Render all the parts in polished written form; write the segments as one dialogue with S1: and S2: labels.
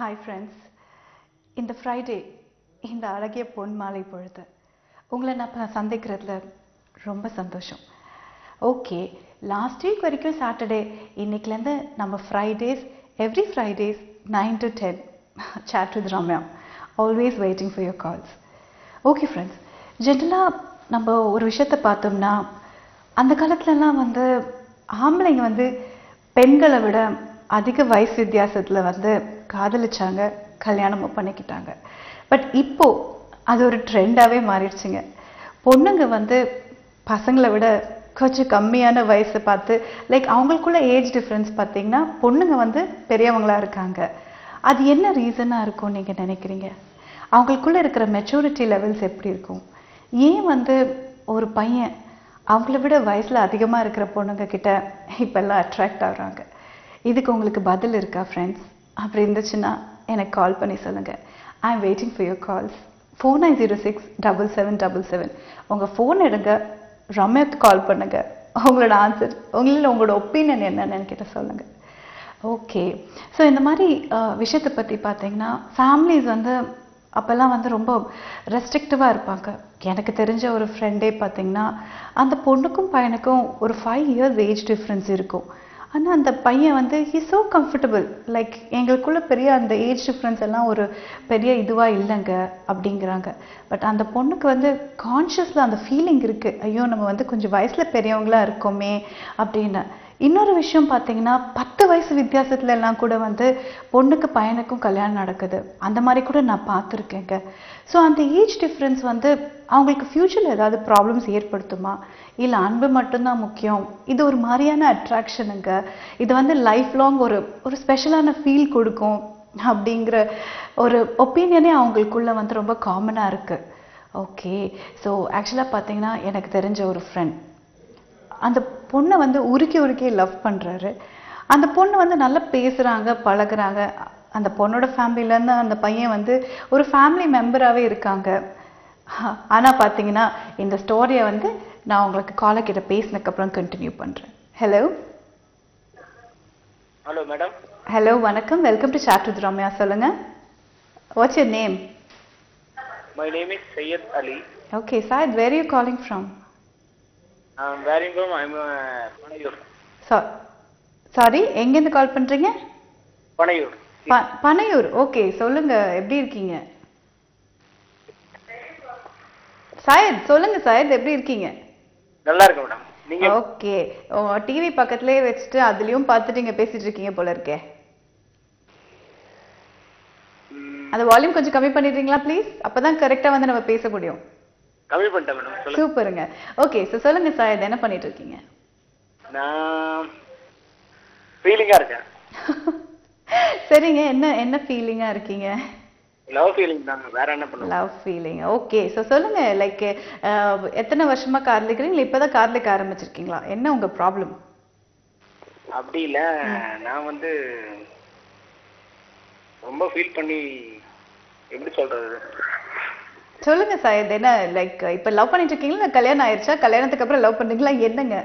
S1: Hi friends, இந்த Friday இந்த அழகிய பொன் மாலை பொழுது உங்களை நான் சந்திக்கிறதுல ரொம்ப சந்தோஷம். ஓகே, லாஸ்ட் வீக் வரைக்கும் சாட்டர்டே, இன்னைக்குலேருந்து நம்ம Fridays, every Fridays 9 to 10 chat with Ramya, always waiting for your calls. Okay friends, ஜென்ரலாக நம்ம ஒரு விஷயத்தை பார்த்தோம்னா, அந்த காலத்துலலாம் ஆம்பளைங்க பெண்களை விட அதிக வயசு வித்தியாசத்தில் காதலிச்சாங்க, கல்யாணமும் பண்ணிக்கிட்டாங்க. பட் இப்போ அது ஒரு ட்ரெண்டாகவே மாறிடுச்சுங்க. பொண்ணுங்க பசங்களை விட கொஞ்சம் கம்மியான வயசை பார்த்து, லைக் அவங்களுக்குள்ள ஏஜ் டிஃப்ரென்ஸ் பார்த்தீங்கன்னா பொண்ணுங்க பெரியவங்களாக இருக்காங்க. அது என்ன ரீசனாக இருக்கும் நீங்கள் நினைக்கிறீங்க? அவங்களுக்குள்ள இருக்கிற மெச்சூரிட்டி லெவல்ஸ் எப்படி இருக்கும்? ஏன் ஒரு பையன் அவங்கள விட வயசில் அதிகமாக இருக்கிற பொண்ணுங்க கிட்ட இப்போல்லாம் அட்ராக்ட் ஆகுறாங்க? இதுக்கு உங்களுக்கு பதில் இருக்கா ஃப்ரெண்ட்ஸ்? அப்படி இருந்துச்சுன்னா எனக்கு கால் பண்ணி சொல்லுங்கள். I am waiting for your calls. 4906-7777. உங்கள் ஃபோன் எடுங்க, ரம்யாவுக்கு கால் பண்ணுங்க. உங்களோட ஆன்சர், உங்களோட ஒப்பீனியன் என்னன்னு என்கிட்ட சொல்லுங்கள். ஓகே, ஸோ இந்த மாதிரி விஷயத்தை பற்றி பார்த்தீங்கன்னா, ஃபேமிலிஸ் அப்போல்லாம் ரொம்ப ரெஸ்ட்ரிக்டிவாக இருப்பாங்க. எனக்கு தெரிஞ்ச ஒரு ஃப்ரெண்டே பார்த்தீங்கன்னா, அந்த பொண்ணுக்கும் பையனுக்கும் ஒரு 5 years ஏஜ் டிஃப்ரென்ஸ் இருக்கும். ஆனால் அந்த பையன் ஹி ஸோ கம்ஃபர்டபுள், லைக் எங்களுக்குள்ள பெரிய அந்த ஏஜ் டிஃப்ரென்ஸ் எல்லாம் ஒரு பெரிய இதுவாக இல்லைங்க அப்படிங்கிறாங்க. பட் அந்த பொண்ணுக்கு கான்ஷியஸில் அந்த ஃபீலிங் இருக்குது, ஐயோ நம்ம கொஞ்சம் வயசில் பெரியவங்களா இருக்கோமே அப்படின்னு. இன்னொரு விஷயம் பார்த்தீங்கன்னா, 10 வயசு வித்தியாசத்துல எல்லாம் கூட பொண்ணுக்கு பையனுக்கும் கல்யாணம் நடக்குது. அந்த மாதிரி கூட நான் பார்த்துருக்கேங்க. ஸோ அந்த ஏஜ் டிஃப்ரென்ஸ் அவங்களுக்கு ஃப்யூச்சரில் ஏதாவது ப்ராப்ளம்ஸ் ஏற்படுத்துமா, இல்லை அன்பு மட்டும்தான் முக்கியம், இது ஒரு மாதிரியான அட்ராக்ஷனுங்க, இது லைஃப் லாங் ஒரு ஸ்பெஷலான ஃபீல் கொடுக்கும் அப்படிங்கிற ஒரு ஒப்பீனியனே அவங்களுக்குள்ள ரொம்ப காமனாக இருக்குது. ஓகே, ஸோ ஆக்சுவலாக பார்த்தீங்கன்னா, எனக்கு தெரிஞ்ச ஒரு ஃப்ரெண்ட் அந்த பொண்ணை உருக்கி லவ் பண்ணுறாரு. அந்த பொண்ணு நல்லா பேசுகிறாங்க, பழகுறாங்க. அந்த பொண்ணோட ஃபேமிலியிலேருந்து அந்த பையன் ஒரு ஃபேமிலி மெம்பராகவே இருக்காங்க. ஆனால் பார்த்தீங்கன்னா, இந்த ஸ்டோரியை நான் உங்களுக்கு காலக்கிட்ட பேசினதுக்கப்புறம் கண்டினியூ பண்ணுறேன். Hello
S2: hello madam.
S1: ஹலோ, வணக்கம். Welcome to chat with Ramya. சொல்லுங்கள், what's your name?
S2: My name is Syed Ali.
S1: Okay Syed, where are you calling from?
S2: I'm wearing from Panayur.
S1: Sorry, எங்கேருந்து கால் பண்ணுறீங்க?
S2: Panayur.
S1: பனையூர். ஓகே, சொல்லுங்க, எப்படி இருக்கீங்க? சாயத், சொல்லுங்க சாயத், எப்படி இருக்கீங்க?
S2: நல்லா இருக்கு மேடம். நீங்க?
S1: ஓகே, டிவி பக்கத்துலயே வச்சுட்டு அதுலயும் பார்த்துட்டு இங்க பேசிட்டு இருக்கீங்க போல இருக்கே. அந்த வால்யூம் கொஞ்சம் கம்மி பண்ணிடுறீங்களா ப்ளீஸ்? அப்பதான் கரெக்டா நம்ம பேச முடியும்.
S2: கம்மி பண்ணிட்டேன் மேடம்.
S1: சூப்பருங்க. ஓகே, ஸோ சொல்லுங்க சாயத், என்ன பண்ணிட்டு இருக்கீங்க?
S2: நான் ஃபீலிங்கா இருக்கேன்.
S1: சரிங்க, என்ன ஃபீலிங்கா இருக்கீங்க?
S2: லவ் ஃபீலிங் தான், வேற என்ன பண்ணுவோம்?
S1: Love feeling. ஓகே, ஸோ சொல்லுங்க, லைக் எத்தனை வருஷமா காதலிக்கிறீங்களா, இப்பதான் காதலிக்க ஆரம்பிச்சிருக்கீங்களா? என்ன உங்க ப்ராப்ளம்?
S2: அப்படி இல்லை, நான் ரொம்ப ஃபீல் பண்ணி, எப்படி சொல்றது,
S1: சொல்லுங்க சாயத். என்ன லைக் இப்ப லவ் பண்ணிட்டு இருக்கீங்களா, கல்யாணம் ஆயிடுச்சா, கல்யாணத்துக்கு அப்புறம் லவ் பண்ணீங்களா, என்னங்க?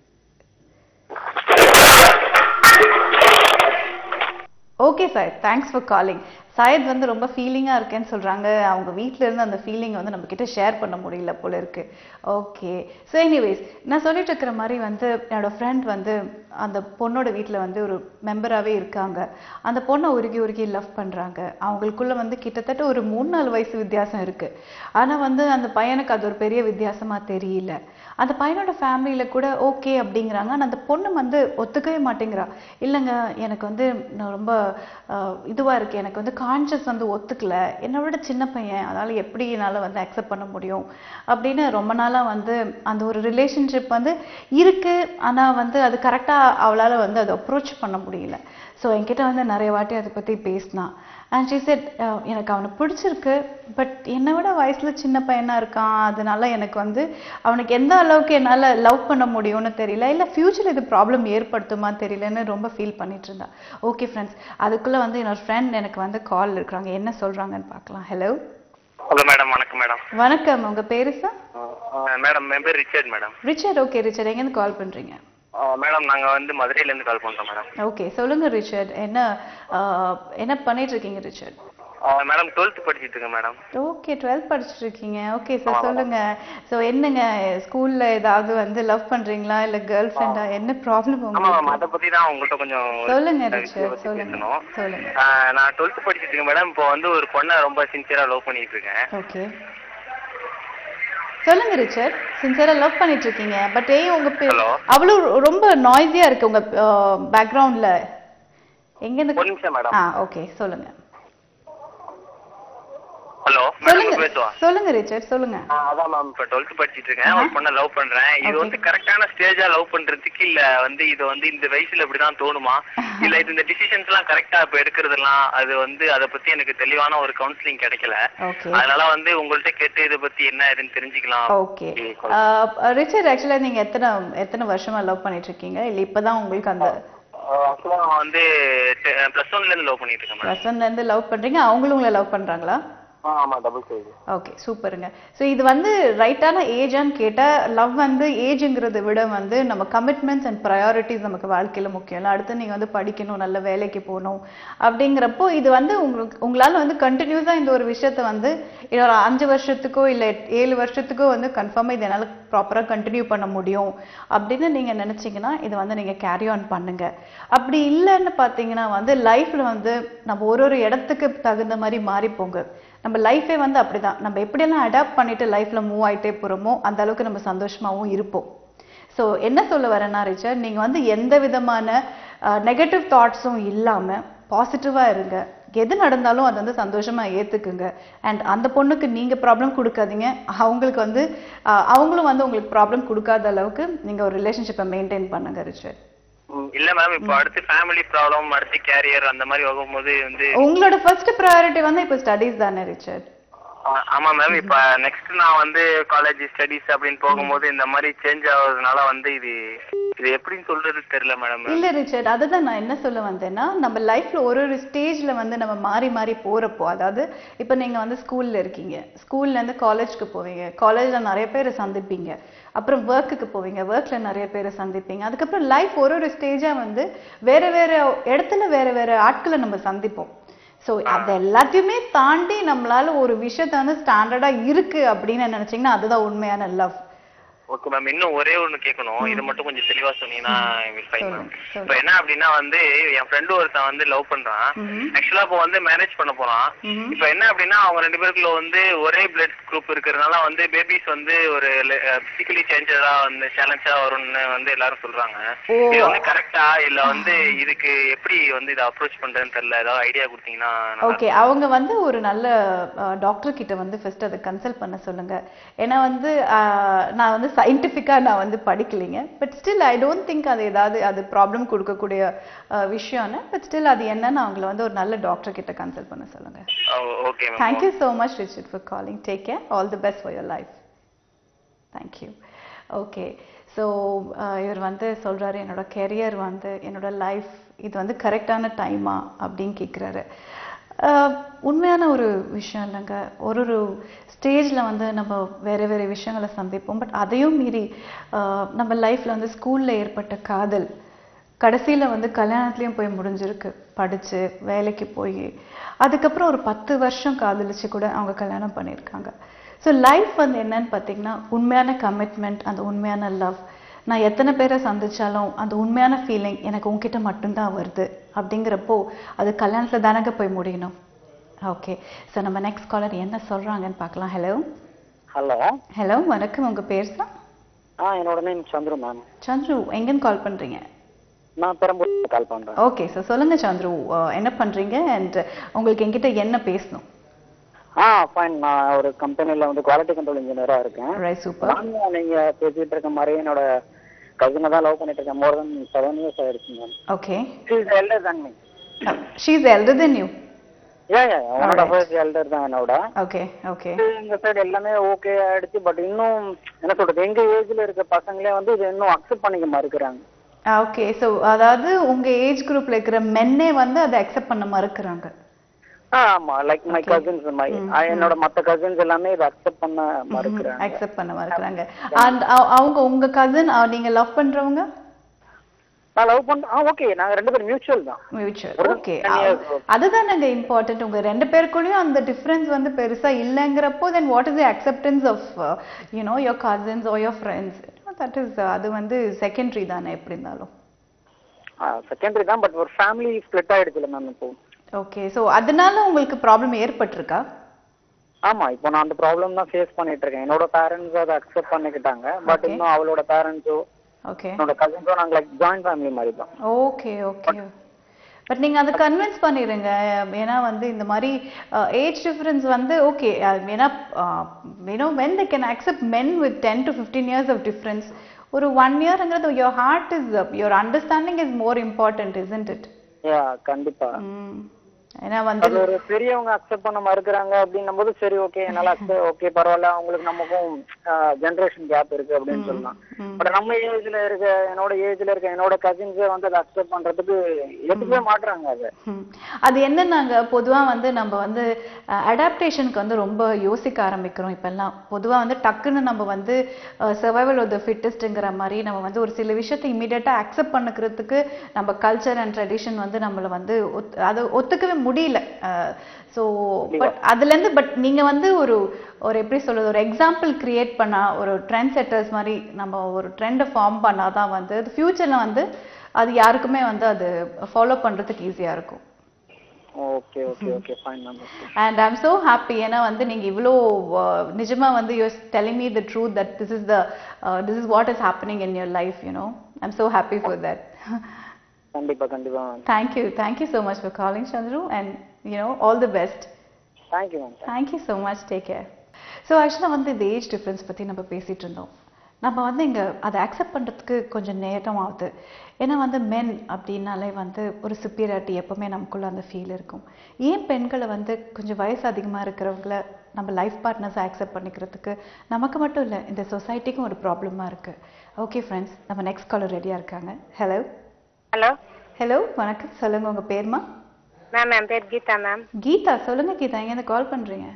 S1: Okay Syed, thanks for calling. Syed ரொம்ப ஃபீலிங்காக இருக்கேன்னு சொல்கிறாங்க. அவங்க வீட்டில் இருந்து அந்த ஃபீலிங்கை நம்ம கிட்ட ஷேர் பண்ண முடியல போல இருக்கு. ஓகே, ஸோ எனிவேஸ், நான் சொல்லிட்டு இருக்கிற மாதிரி என்னோட ஃப்ரெண்ட் அந்த பொண்ணோட வீட்டில் ஒரு மெம்பராகவே இருக்காங்க. அந்த பொண்ணை உருகி லவ் பண்ணுறாங்க. அவங்களுக்குள்ள கிட்டத்தட்ட ஒரு 3-4 வயசு வித்தியாசம் இருக்குது. ஆனால் அந்த பையனுக்கு அது ஒரு பெரிய வித்தியாசமாக தெரியல. அந்த பையனோட ஃபேமிலியில் கூட ஓகே அப்படிங்கிறாங்க. ஆனால் அந்த பொண்ணு ஒத்துக்கவே மாட்டேங்கிறா. இல்லைங்க, எனக்கு நான் ரொம்ப இதுவாக இருக்குது, எனக்கு கான்ஷியஸ் ஒத்துக்கல, என்னை விட சின்ன பையன், அதனால் எப்படி என்னால் அக்செப்ட் பண்ண முடியும் அப்படின்னு ரொம்ப நாளாக அந்த ஒரு ரிலேஷன்ஷிப் இருக்குது. ஆனால் அது கரெக்டாக அவளால் அதை அப்ரோச் பண்ண முடியல. ஸோ என்கிட்ட நிறைய வாட்டி அதை பற்றி பேசினா. அண்ட் ஷீ செட், எனக்கு அவனை பிடிச்சிருக்கு, பட் என்னை விட வயசில் சின்ன பையனாக இருக்கான், அதனால எனக்கு அவனுக்கு எந்த அளவுக்கு என்னால் லவ் பண்ண முடியும்னு தெரியல, இல்லை ஃப்யூச்சர் இது ப்ராப்ளம் ஏற்படுத்துமா தெரியலன்னு ரொம்ப ஃபீல் பண்ணிட்டு இருந்தா. ஓகே ஃப்ரெண்ட்ஸ், அதுக்குள்ளே என்னோட ஃப்ரெண்ட் எனக்கு கால் இருக்கிறாங்க, என்ன சொல்கிறாங்கன்னு பார்க்கலாம். ஹலோ.
S2: Hello madam. வணக்கம் மேடம்.
S1: வணக்கம். உங்கள் பேரு சார்?
S2: மேடம், என் பேர் Richard madam.
S1: Richard. Okay Richard, எங்கேருந்து கால் பண்ணுறீங்க?
S2: மேடம் நாங்க வந்து மதுரையில இருந்து கால் பண்றோம் மேடம்.
S1: ஓகே, சொல்லுங்க ரிச்சர்ட். என்ன பண்ணிட்டு இருக்கீங்க ரிச்சர்ட்?
S2: மேடம் 12th படிச்சிட்டு இருக்கேன் மேடம்.
S1: ஓகே, 12th படிச்சிட்டு இருக்கீங்க. ஓகே சார்,
S2: ஆமா மேடம்.
S1: சொல்லுங்க. ஸோ என்னங்க, ஸ்கூல்ல ஏதாவது வந்து லவ் பண்றீங்களா இல்ல கேர்ள் ஃப்ரெண்டா? என்ன ப்ராப்ளம்
S2: ஆமா மேம்,
S1: உங்களுக்கு?
S2: அதை பத்தி தான் உங்கள்கிட்ட கொஞ்சம் ஒரு
S1: சொல்லுங்க
S2: விஷயத்தை
S1: ரிச்சர்ட்,
S2: பத்தி
S1: சொல்லுங்க
S2: பேசணும்.
S1: சொல்லுங்க.
S2: நான் 12th படிச்சிட்டு இருக்கேன் மேடம். இப்போ வந்து ஒரு பொண்ணை ரொம்ப சின்சியரா லவ் பண்ணிட்டு இருக்கேன்.
S1: ஓகே, சொல்லுங்க ரிச்சர்ட். சின்சியரா லவ் பண்ணிட்டு இருக்கீங்க. பட் உங்க
S2: ஹலோ,
S1: அவ்வளவு ரொம்ப நாய்ஸியா இருக்கு உங்க பேக்ரவுண்ட்ல. எங்க இருந்து?
S2: ஒரு நிமிஷம் மேடம்.
S1: ஓகே, சொல்லுங்க.
S2: ஹலோ
S1: சொல்லுங்க
S2: மேடம், பேசுவா.
S1: சொல்லுங்க ரிச்சர்ட், சொல்லுங்க.
S2: அதான் மேம், இப்போ 12th படிச்சிட்டு இருக்கேன். ஒரு பொண்ணை லவ் பண்றேன். இது வந்து கரெக்டான ஸ்டேஜா லவ் பண்றதுக்கு இல்ல வந்து இது வந்து இந்த வயசுல இப்படிதான் தோணுமா, இல்ல இது இந்த டிசிஷன்ஸ் எல்லாம் கரெக்டா இப்ப எடுக்கிறதெல்லாம் அது வந்து அதை பத்தி எனக்கு தெளிவான ஒரு கவுன்சிலிங் கிடைக்கல. அதனால வந்து உங்கள்ட்ட கேட்டு இதை பத்தி என்ன ஏதுன்னு தெரிஞ்சுக்கலாம்.
S1: ஓகே ரிச்சர்ட், ஆக்சுவலா நீங்க எத்தனை எத்தனை வருஷமா லவ் பண்ணிட்டு இருக்கீங்க, இல்ல இப்பதான் உங்களுக்கு அந்த?
S2: ஆக்சுவலா நான் வந்து +1ல இருந்து லவ் பண்ணிட்டு இருக்கேன்.
S1: +1ல இருந்து லவ் பண்றீங்க, அவங்களும் உங்களை லவ் பண்றாங்களா?
S2: ஆமா, டபுள் சைடு.
S1: ஓகே, சூப்பருங்க. ஸோ இது வந்து ரைட்டான ஏஜான்னு கேட்டால், லவ் வந்து ஏஜுங்கிறத விட வந்து நம்ம கமிட்மெண்ட்ஸ் அண்ட் ப்ரையாரிட்டிஸ் நமக்கு வாழ்க்கையில் முக்கியம் இல்லை. அடுத்து நீங்கள் வந்து படிக்கணும், நல்ல வேலைக்கு போகணும் அப்படிங்கிறப்போ இது வந்து உங்களால் வந்து கண்டினியூஸாக இந்த ஒரு விஷயத்த வந்து இன்னொரு 5 வருஷத்துக்கோ இல்லை 7 வருஷத்துக்கோ வந்து கன்ஃபார்மாக இதை என்னால் ப்ராப்பராக கண்டினியூ பண்ண முடியும் அப்படின்னு நீங்கள் நினச்சிங்கன்னா இது வந்து நீங்கள் கேரி ஆன் பண்ணுங்க. அப்படி இல்லைன்னு பார்த்தீங்கன்னா வந்து லைஃப்பில் வந்து நம்ம ஒரு இடத்துக்கு தகுந்த மாதிரி மாறிப்போங்க. நம்ம லைஃபே வந்து அப்படிதான். நம்ம எப்படியெல்லாம் அடாப்ட் பண்ணிட்டு லைஃப்ல மூவ் ஆயிட்டே போறோமோ அந்த அளவுக்கு நம்ம சந்தோஷமாவும் இருப்போம். ஸோ என்ன சொல்ல வரேன்னா ரிச்சர்ட், நீங்க வந்து எந்த விதமான நெகட்டிவ் தாட்ஸும் இல்லாம பாசிட்டிவா இருங்க. எது நடந்தாலும் அது வந்து சந்தோஷமா ஏத்துக்குங்க. அண்ட் அந்த பொண்ணுக்கு நீங்க ப்ராப்ளம் கொடுக்காதீங்க, அவங்களுக்கு வந்து அவங்களும் வந்து உங்களுக்கு ப்ராப்ளம் கொடுக்காத அளவுக்கு நீங்க ஒரு ரிலேஷன்ஷிப்பை மெயின்டைன் பண்ணுங்க ரிச்சர்ட்.
S2: இல்ல மேம், இப்போ அடுத்து ஃபேமிலி ப்ராப்ளம், அடுத்து கேரியர் அந்த மாதிரி ஆகும்போது வந்து
S1: உங்களோட ஃபர்ஸ்ட் ப்ரையாரிட்டி வந்து இப்போ ஸ்டடீஸ் தானே ரிச்சர்ட்?
S2: ஆமா மேம். இப்ப நெக்ஸ்ட் நான் வந்து காலேஜ் ஸ்டடீஸ் அப்படின்னு போகும்போது இந்த மாதிரி சேஞ்ச் ஆகுறதுனால வந்து இது எப்படின்னு சொல்றது தெரியல மேடம்.
S1: இல்ல ரிச்சர்ட், அதுதான் நான் என்ன சொல்ல வந்தேன்னா, நம்ம லைஃப்ல ஒரு ஸ்டேஜ்ல வந்து நம்ம மாறி மாறி போறப்போ, அதாவது இப்ப நீங்க வந்து ஸ்கூல்ல இருக்கீங்க, ஸ்கூல்ல இருந்து காலேஜ்க்கு போவீங்க, காலேஜ்ல நிறைய பேரை சந்திப்பீங்க, அப்புறம் ஒர்க்குக்கு போவீங்க, ஒர்க்ல நிறைய பேரை சந்திப்பீங்க. அதுக்கப்புறம் லைஃப் ஒரு ஸ்டேஜா வந்து வேற வேற இடத்துல வேற வேற ஆட்களை நம்ம சந்திப்போம். ஸோ அது எல்லாத்தையுமே தாண்டி நம்மளால ஒரு விஷயத்த வந்து ஸ்டாண்டர்டா இருக்கு அப்படின்னு நினைச்சீங்கன்னா அதுதான் உண்மையான லவ்.
S2: ஓகே மேம், இன்னும் ஒரே ஒண்ணு கேட்கணும். இது மட்டும் கொஞ்சம் தெளிவா சொன்னீங்கன்னா இப்ப என்ன அப்படின்னா வந்து என் ஃப்ரெண்டு ஒருத்தன் வந்து லவ் பண்றான். ஆக்சுவலா இப்போ வந்து மேரேஜ் பண்ண போறான். இப்ப என்ன அப்படின்னா அவங்க 2 பேருக்குள்ள வந்து ஒரே பிளட் குரூப் இருக்கிறதுனால வந்து பேபிஸ் வந்து ஒரு பிசிக்கலி சேஞ்சரா வந்து சேலஞ்சா வரும்னு வந்து எல்லாரும் சொல்றாங்க. இது வந்து கரெக்டா இல்ல வந்து இதுக்கு எப்படி வந்து இதை அப்ரோச் பண்றதுன்னு தெரியல, ஏதாவது ஐடியா கொடுத்தீங்கன்னா.
S1: ஓகே, அவங்க வந்து ஒரு நல்ல டாக்டர் கிட்ட வந்து ஃபர்ஸ்ட் அதை கன்சல்ட் பண்ண சொல்லுங்க. ஏன்னா வந்து நான் வந்து சயின்டிஃபிக்கா நான் வந்து படிக்கலைங்க, but still I don't think அது ஏதாவது அது ப்ராப்ளம் கொடுக்கக்கூடிய விஷயம்னு. பட் ஸ்டில் அது என்னன்னு அவங்கள வந்து ஒரு நல்ல டாக்டர் கிட்ட கன்சல்ட் பண்ண சொல்லுங்க.
S2: Okay,
S1: thank you so much Richard for calling. Take care. All the best for your life. Thank you. Okay, so இவர் வந்து சொல்றாரு என்னோட கெரியர் வந்து என்னோட லைஃப் இது வந்து கரெக்டான டைமா அப்படின்னு கேட்குறாரு. உண்மையான ஒரு விஷயம் இல்லைங்க. ஒரு ஸ்டேஜில் வந்து நம்ம வேறு வேறு விஷயங்களை சந்திப்போம். பட் அதையும் மீறி நம்ம லைஃப்பில் வந்து ஸ்கூலில் ஏற்பட்ட காதல் கடைசியில் வந்து கல்யாணத்துலேயும் போய் முடிஞ்சிருக்கு. படித்து வேலைக்கு போய் அதுக்கப்புறம் ஒரு 10 வருஷம் காதலிச்சு கூட அவங்க கல்யாணம் பண்ணியிருக்காங்க. ஸோ லைஃப் வந்து என்னன்னு பார்த்தீங்கன்னா உண்மையான கமிட்மெண்ட், அந்த உண்மையான லவ். நான் எத்தனை பேரை சந்திச்சாலும் அந்த உண்மையான ஃபீலிங் எனக்கு உங்ககிட்ட மட்டும்தான் வருது அப்படிங்கிறப்போ அது கல்யாணத்தில் தானங்க போய் முடியணும். ஓகே, ஸோ நம்ம நெக்ஸ்ட் காலர் என்ன சொல்கிறாங்கன்னு பார்க்கலாம். ஹலோ ஹலோ, வணக்கம். உங்கள் பேர் சார்?
S3: என்னோட நேம் சந்துரு மேம்.
S1: சந்துரு, எங்கேன்னு கால் பண்ணுறீங்க?
S3: நான் பெரம்பூர் கால் பண்ணுறேன்.
S1: ஓகே சார், சொல்லுங்கள் சந்துரு, என்ன பண்ணுறீங்க அண்ட் உங்களுக்கு என்கிட்ட என்ன பேசணும்?
S3: ஃபைன். நான் ஒரு கம்பெனியில் வந்து குவாலிட்டி கண்ட்ரோல் இன்ஜினியராக இருக்கேன்.
S1: Right, super.
S3: நீங்கள் பேசிகிட்டு இருக்க மாதிரி என்னோட கசினை தான் லவ் பண்ணிட்டு இருக்கேன். மோர் தென் 7 years ஆயிடுச்சு ma'am.
S1: Okay.
S3: She is elder than me.
S1: She is elder than you?
S3: Yeah. அவனோட ஃபர்ஸ்ட் எல்டர் தான் என்னோட.
S1: ஓகே.
S3: இந்த சைடு எல்லாமே ஓகே ஆயிடுச்சு. பட் இன்னும் என்ன சொல்றது, எங்க ஏஜ்ல இருக்க பசங்களே வந்து இதை இன்னும் அக்செப்ட் பண்ணிக்க மறுக்கிறாங்க.
S1: ஓகே, ஸோ அதாவது உங்க ஏஜ் குரூப்ல இருக்கிற மென்னே வந்து அதை அக்செப்ட் பண்ண மறுக்கிறாங்க.
S3: ஆமா, லைக் மை கசின்ஸ், என்னோட மத்த கசின்ஸ் எல்லாமே இதை அக்செப்ட் பண்ண மறுக்கிறாங்க.
S1: அண்ட் அவங்க உங்க கசின், நீங்க லவ் பண்றவங்க?
S3: நான் லவ் பண்ண ஓகே நாங்க 2 பேரும் மியூச்சுவல் தான்.
S1: Mutual okay. அதுதான் நாங்க இம்பார்ட்டன்ட். உங்க 2 பேருக்குள்ளயும் அந்த டிஃபரன்ஸ் வந்து பெருசா இல்லங்கறப்போ then what is the acceptance of your cousins or your friends? That is அது வந்து செகண்டரி தானே எப்படி இருந்தாலும்.
S3: செகண்டரி தான், பட் ஒரு ஃபேமிலி ஸ்ப்ளிட் ஆயிடுச்சுல மேம் இப்போ.
S1: ஓகே. சோ அதனால உங்களுக்கு ப்ராப்ளம் ஏற்பட்டிருக்கா?
S3: ஆமா, இப்போ நான் அந்த ப்ராப்ளம் தான் ஃபேஸ் பண்ணிட்டு இருக்கேன். என்னோட பேரண்ட்ஸ் அதை அக்செப்ட் பண்ணிக்கிட்டாங்க, பட் இன்னும் அவளோட பேரண்ட்ஸோ என்னோட கசின்ஸோ நாங்க லைக் ஜாயிண்ட் ஃபேமிலி மாதிரி தான்.
S1: Okay okay. பட் நீங்க அதை கன்வின்ஸ் பண்ணிடுங்க. ஏன்னா வந்து இந்த மாதிரி ஏஜ் டிஃபரன்ஸ் வந்து ஓகே. ஏன்னா when they can accept men with 10 to 15 years of difference, ஒரு 1 yearங்கிறது your heart is your understanding is more important, isn't it?
S3: கண்டிப்பா.
S1: ஏன்னா வந்து
S3: ஒரு பெரியவங்க அக்செப்ட் பண்ண மறுக்கிறாங்க அப்படின்னும் போது சரி ஓகே என்னால ஓகே பரவாயில்ல, அவங்களுக்கு நமக்கும் ஜெனரேஷன் கேப் இருக்கு அப்படின்னு சொல்லலாம். பட் நம்ம ஏஜ்ல இருக்க என்னோட கசின்ஸே வந்து அதை அக்செப்ட் பண்றதுக்கு எதுவுமே மாட்டுறாங்க.
S1: அது என்னன்னாங்க பொதுவா வந்து நம்ம வந்து அடாப்டேஷனுக்கு வந்து ரொம்ப யோசிக்க ஆரம்பிக்கிறோம் இப்பெல்லாம். பொதுவா வந்து டக்குன்னு நம்ம வந்து சர்வைவல் ஆஃப் தி ஃபிட்டஸ்ட்ங்கிற மாதிரி நம்ம வந்து ஒரு சில விஷயத்தை இமீடியட்டா அக்செப்ட் பண்ணிக்கிறதுக்கு நம்ம கல்ச்சர் அண்ட் ட்ரெடிஷன் வந்து நம்மள வந்து அது ஒத்துக்கவே முடியல. ஸோ பட் அதுலேருந்து பட் நீங்கள் வந்து ஒரு எப்படி சொல்கிறது, ஒரு எக்ஸாம்பிள் கிரியேட் பண்ணால், ஒரு ட்ரெண்ட் செட்டர்ஸ் மாதிரி நம்ம ஒரு ட்ரெண்டை ஃபார்ம் பண்ணால் தான் வந்து அது ஃப்யூச்சரில் வந்து அது யாருக்குமே வந்து அது ஃபாலோ பண்ணுறதுக்கு ஈஸியாக இருக்கும்.
S3: Okay okay okay fine ma'am.
S1: And I am so happy. ஏன்னா வந்து நீங்கள் இவ்வளோ நிஜமாக வந்து you are telling me the truth that this is what is happening in your life. I am so happy for that.
S3: கண்டிப்பா கண்டிப்பா.
S1: Thank you so much for calling, Chandru, and all the best.
S3: Thank you ma'am.
S1: Thank you so much. Take care. So actually வந்து இந்த age difference பத்தி நம்ம பேசிட்டு இருந்தோம். நம்ம வந்து இங்க அதை அக்செப்ட் பண்றதுக்கு கொஞ்சம் நேரம் ஆகுது. ஏன்னா வந்து மென் அப்படின்னாலே வந்து ஒரு சுப்பீரியாரிட்டி எப்பவுமே நமக்குள்ள அந்த ஃபீல் இருக்கும். ஏன் பெண்களை வந்து கொஞ்சம் வயசு அதிகமா இருக்கிறவங்கள நம்ம லைஃப் பார்ட்னர்ஸை அக்செப்ட் பண்ணிக்கிறதுக்கு நமக்கு மட்டும் இல்லை, இந்த சொசைட்டிக்கும் ஒரு ப்ராப்ளமா இருக்கு. ஓகே ஃப்ரெண்ட்ஸ், நம்ம நெக்ஸ்ட் காலர் ரெடியா இருக்காங்க. ஹலோ ஹலோ வணக்கம். சொல்லுங்க உங்க பேர்மா?
S4: மேம் என் பேர் கீதா மேம்.
S1: கீதா, சொல்லுங்க கீதா, எங்க இருந்து கால் பண்றீங்க?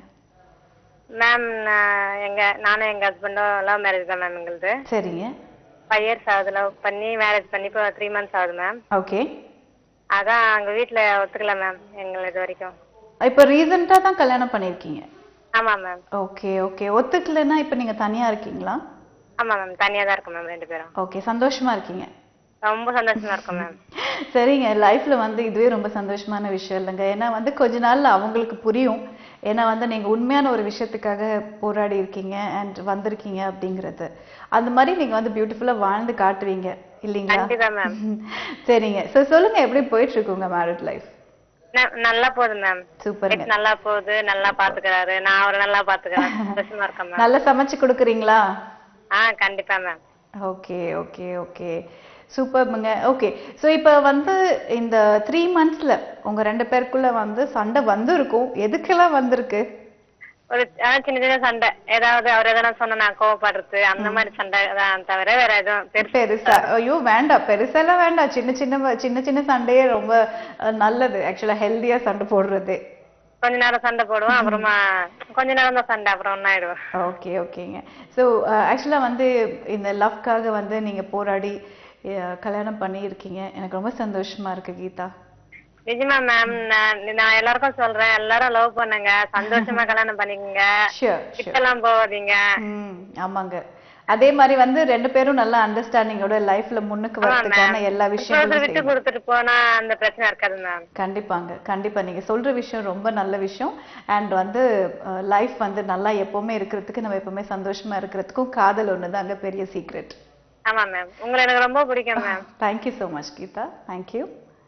S4: மேம் நானும் எங்க ஹஸ்பண்டும் லவ் மேரேஜ் தான் மேம் எங்களுது.
S1: சரிங்க.
S4: 5 years ஆகுது லவ் பண்ணி, மேரேஜ் பண்ணி இப்போ 3 months ஆகுது மேம்.
S1: ஓகே.
S4: அதான் எங்க வீட்டில் ஒத்துக்கல மேம் எங்களை இது வரைக்கும்.
S1: இப்போ ரீசெண்டா தான் கல்யாணம் பண்ணிருக்கீங்க?
S4: ஆமா மேம்.
S1: Okay okay. ஒத்துக்கலன்னா இப்போ நீங்க தனியா இருக்கீங்களா?
S4: ஆமா மேம், தனியா தான் இருக்கோம் மேம் 2 பேரும்.
S1: ஓகே, சந்தோஷமா இருக்கீங்க?
S4: ரொம்ப சந்தோஷமா இருக்கும் மேம்.
S1: சரிங்க. லைஃப்ல வந்து இதுவே ரொம்ப சந்தோஷமான விஷயம் இல்லைங்க. ஏன்னா வந்து கொஞ்ச நாள்ல அவங்களுக்கு புரியும். ஏன்னா வந்து நீங்க உண்மையான ஒரு விஷயத்துக்காக போராடி இருக்கீங்க அண்ட் வந்திருக்கீங்க அப்படிங்கிறது. அந்த மாதிரி நீங்க வந்து பியூட்டிஃபுல்லா வாழ்ந்து காட்டுவீங்க இல்லைங்களா?
S4: கண்டிப்பா மேம்.
S1: சரிங்க. சோ சொல்லுங்க, எப்படி போயிட்டு இருக்கு உங்க மேரிட் லைஃப்?
S4: நல்லா போகுது மேம்.
S1: சூப்பர்.
S4: நல்லா போகுது, நல்லா பாத்துக்கிறாரு, நான் அவரை நல்லா பாத்துக்கிறேன். சந்தோஷமா இருக்கேன் மேம்.
S1: நல்லா சமைச்சு கொடுக்குறீங்களா?
S4: கண்டிப்பா மேம்.
S1: ஓகே ஓகே ஓகே சூப்பர்ங்க. ஓகே. ஸோ இப்போ வந்து இந்த 3 monthsல உங்க 2 பேருக்குள்ள வந்து சண்டை வந்திருக்கும். எதுக்கெல்லாம் வந்திருக்கு?
S4: ஒரு சின்ன சின்ன சண்டை, ஏதாவது அவர் எதனா சொன்னா நான் கோவப்படுறது, அந்த மாதிரி சண்டை தான் தவிர வேற எதுவும்
S1: பெருசா ஐயோ வேண்டாம், பெருசாலாம் வேண்டாம். சின்ன சின்ன சண்டையே ரொம்ப நல்லது. ஆக்சுவலா ஹெல்தியா சண்டை போடுறது.
S4: கொஞ்ச நேரம் சண்டை போடுவோம், அப்புறமா கொஞ்ச நேரம் தான் சண்டை, அப்புறம் ஒன்னாயிடுவோம்.
S1: ஓகே ஓகேங்க. ஸோ ஆக்சுவலா வந்து இந்த லவ்க்காக வந்து நீங்க போராடி கல்யாணம் பண்ணி இருக்கீங்க. எனக்கு ரொம்ப சந்தோஷமா இருக்கு கீதா.
S4: நிஜமா மேம், நான் எல்லாருக்கும் சொல்றேன், எல்லாரும் லவ் பண்ணுங்க, சந்தோஷமா கல்யாணம் பண்ணிக்கங்க, கிட்டலாம் போவாதீங்க.
S1: ஆமாங்க. அதே மாதிரி வந்து 2 பேரும் நல்ல அண்டர்ஸ்டாண்டிங்கோட லைஃப்ல முன்னுக்கு வரதுக்கான எல்லா விஷயங்களும்
S4: விட்டு கொடுத்துட்டு போனா அந்த பிரச்சனை இருக்காது மேம்.
S1: கண்டிப்பாங்க. கண்டிப்பா நீங்க சொல்ற விஷயம் ரொம்ப நல்ல விஷயம். அண்ட் வந்து லைஃப் வந்து நல்லா எப்பவுமே இருக்கிறதுக்கு, நம்ம எப்பவுமே சந்தோஷமா இருக்கிறதுக்கும் காதல் ஒண்ணுதாங்க பெரிய சீக்ரெட்.
S4: ஆமா மேம், உங்களை எனக்கு ரொம்ப பிடிக்கும் ma'am.
S1: Thank you so much Geetha. Thank you.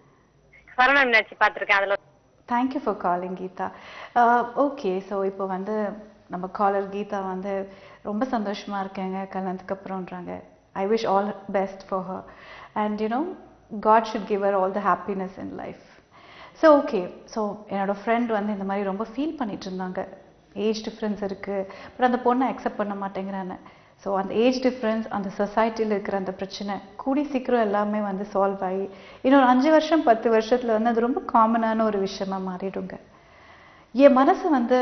S4: சரணம் நினைச்சு பார்த்துருக்கேன் அதுல.
S1: Thank you for calling Geetha. Okay. So இப்போ வந்து நம்ம காலர் கீதா வந்து ரொம்ப சந்தோஷமா இருக்கேங்க கல்யாணத்துக்கு அப்புறம்ன்றாங்க. I wish all best for her and god should give her all the happiness in life. So okay. So என்னோட ஃப்ரெண்ட் வந்து இந்த மாதிரி ரொம்ப ஃபீல் பண்ணிட்டு இருந்தாங்க. ஏஜ் டிஃப்ரென்ஸ் இருக்கு, பட் அந்த பொண்ணை அக்செப்ட் பண்ண மாட்டேங்கிறான்னு. ஸோ அந்த ஏஜ் டிஃப்ரென்ஸ், அந்த சொசைட்டியில் இருக்கிற அந்த பிரச்சனை கூடி சீக்கிரம் எல்லாமே வந்து சால்வ் ஆகி இன்னொரு 5 வருஷம் 10 வருஷத்துல வந்து அது ரொம்ப காமனான ஒரு விஷயமா மாறிடுங்க. என் மனசு வந்து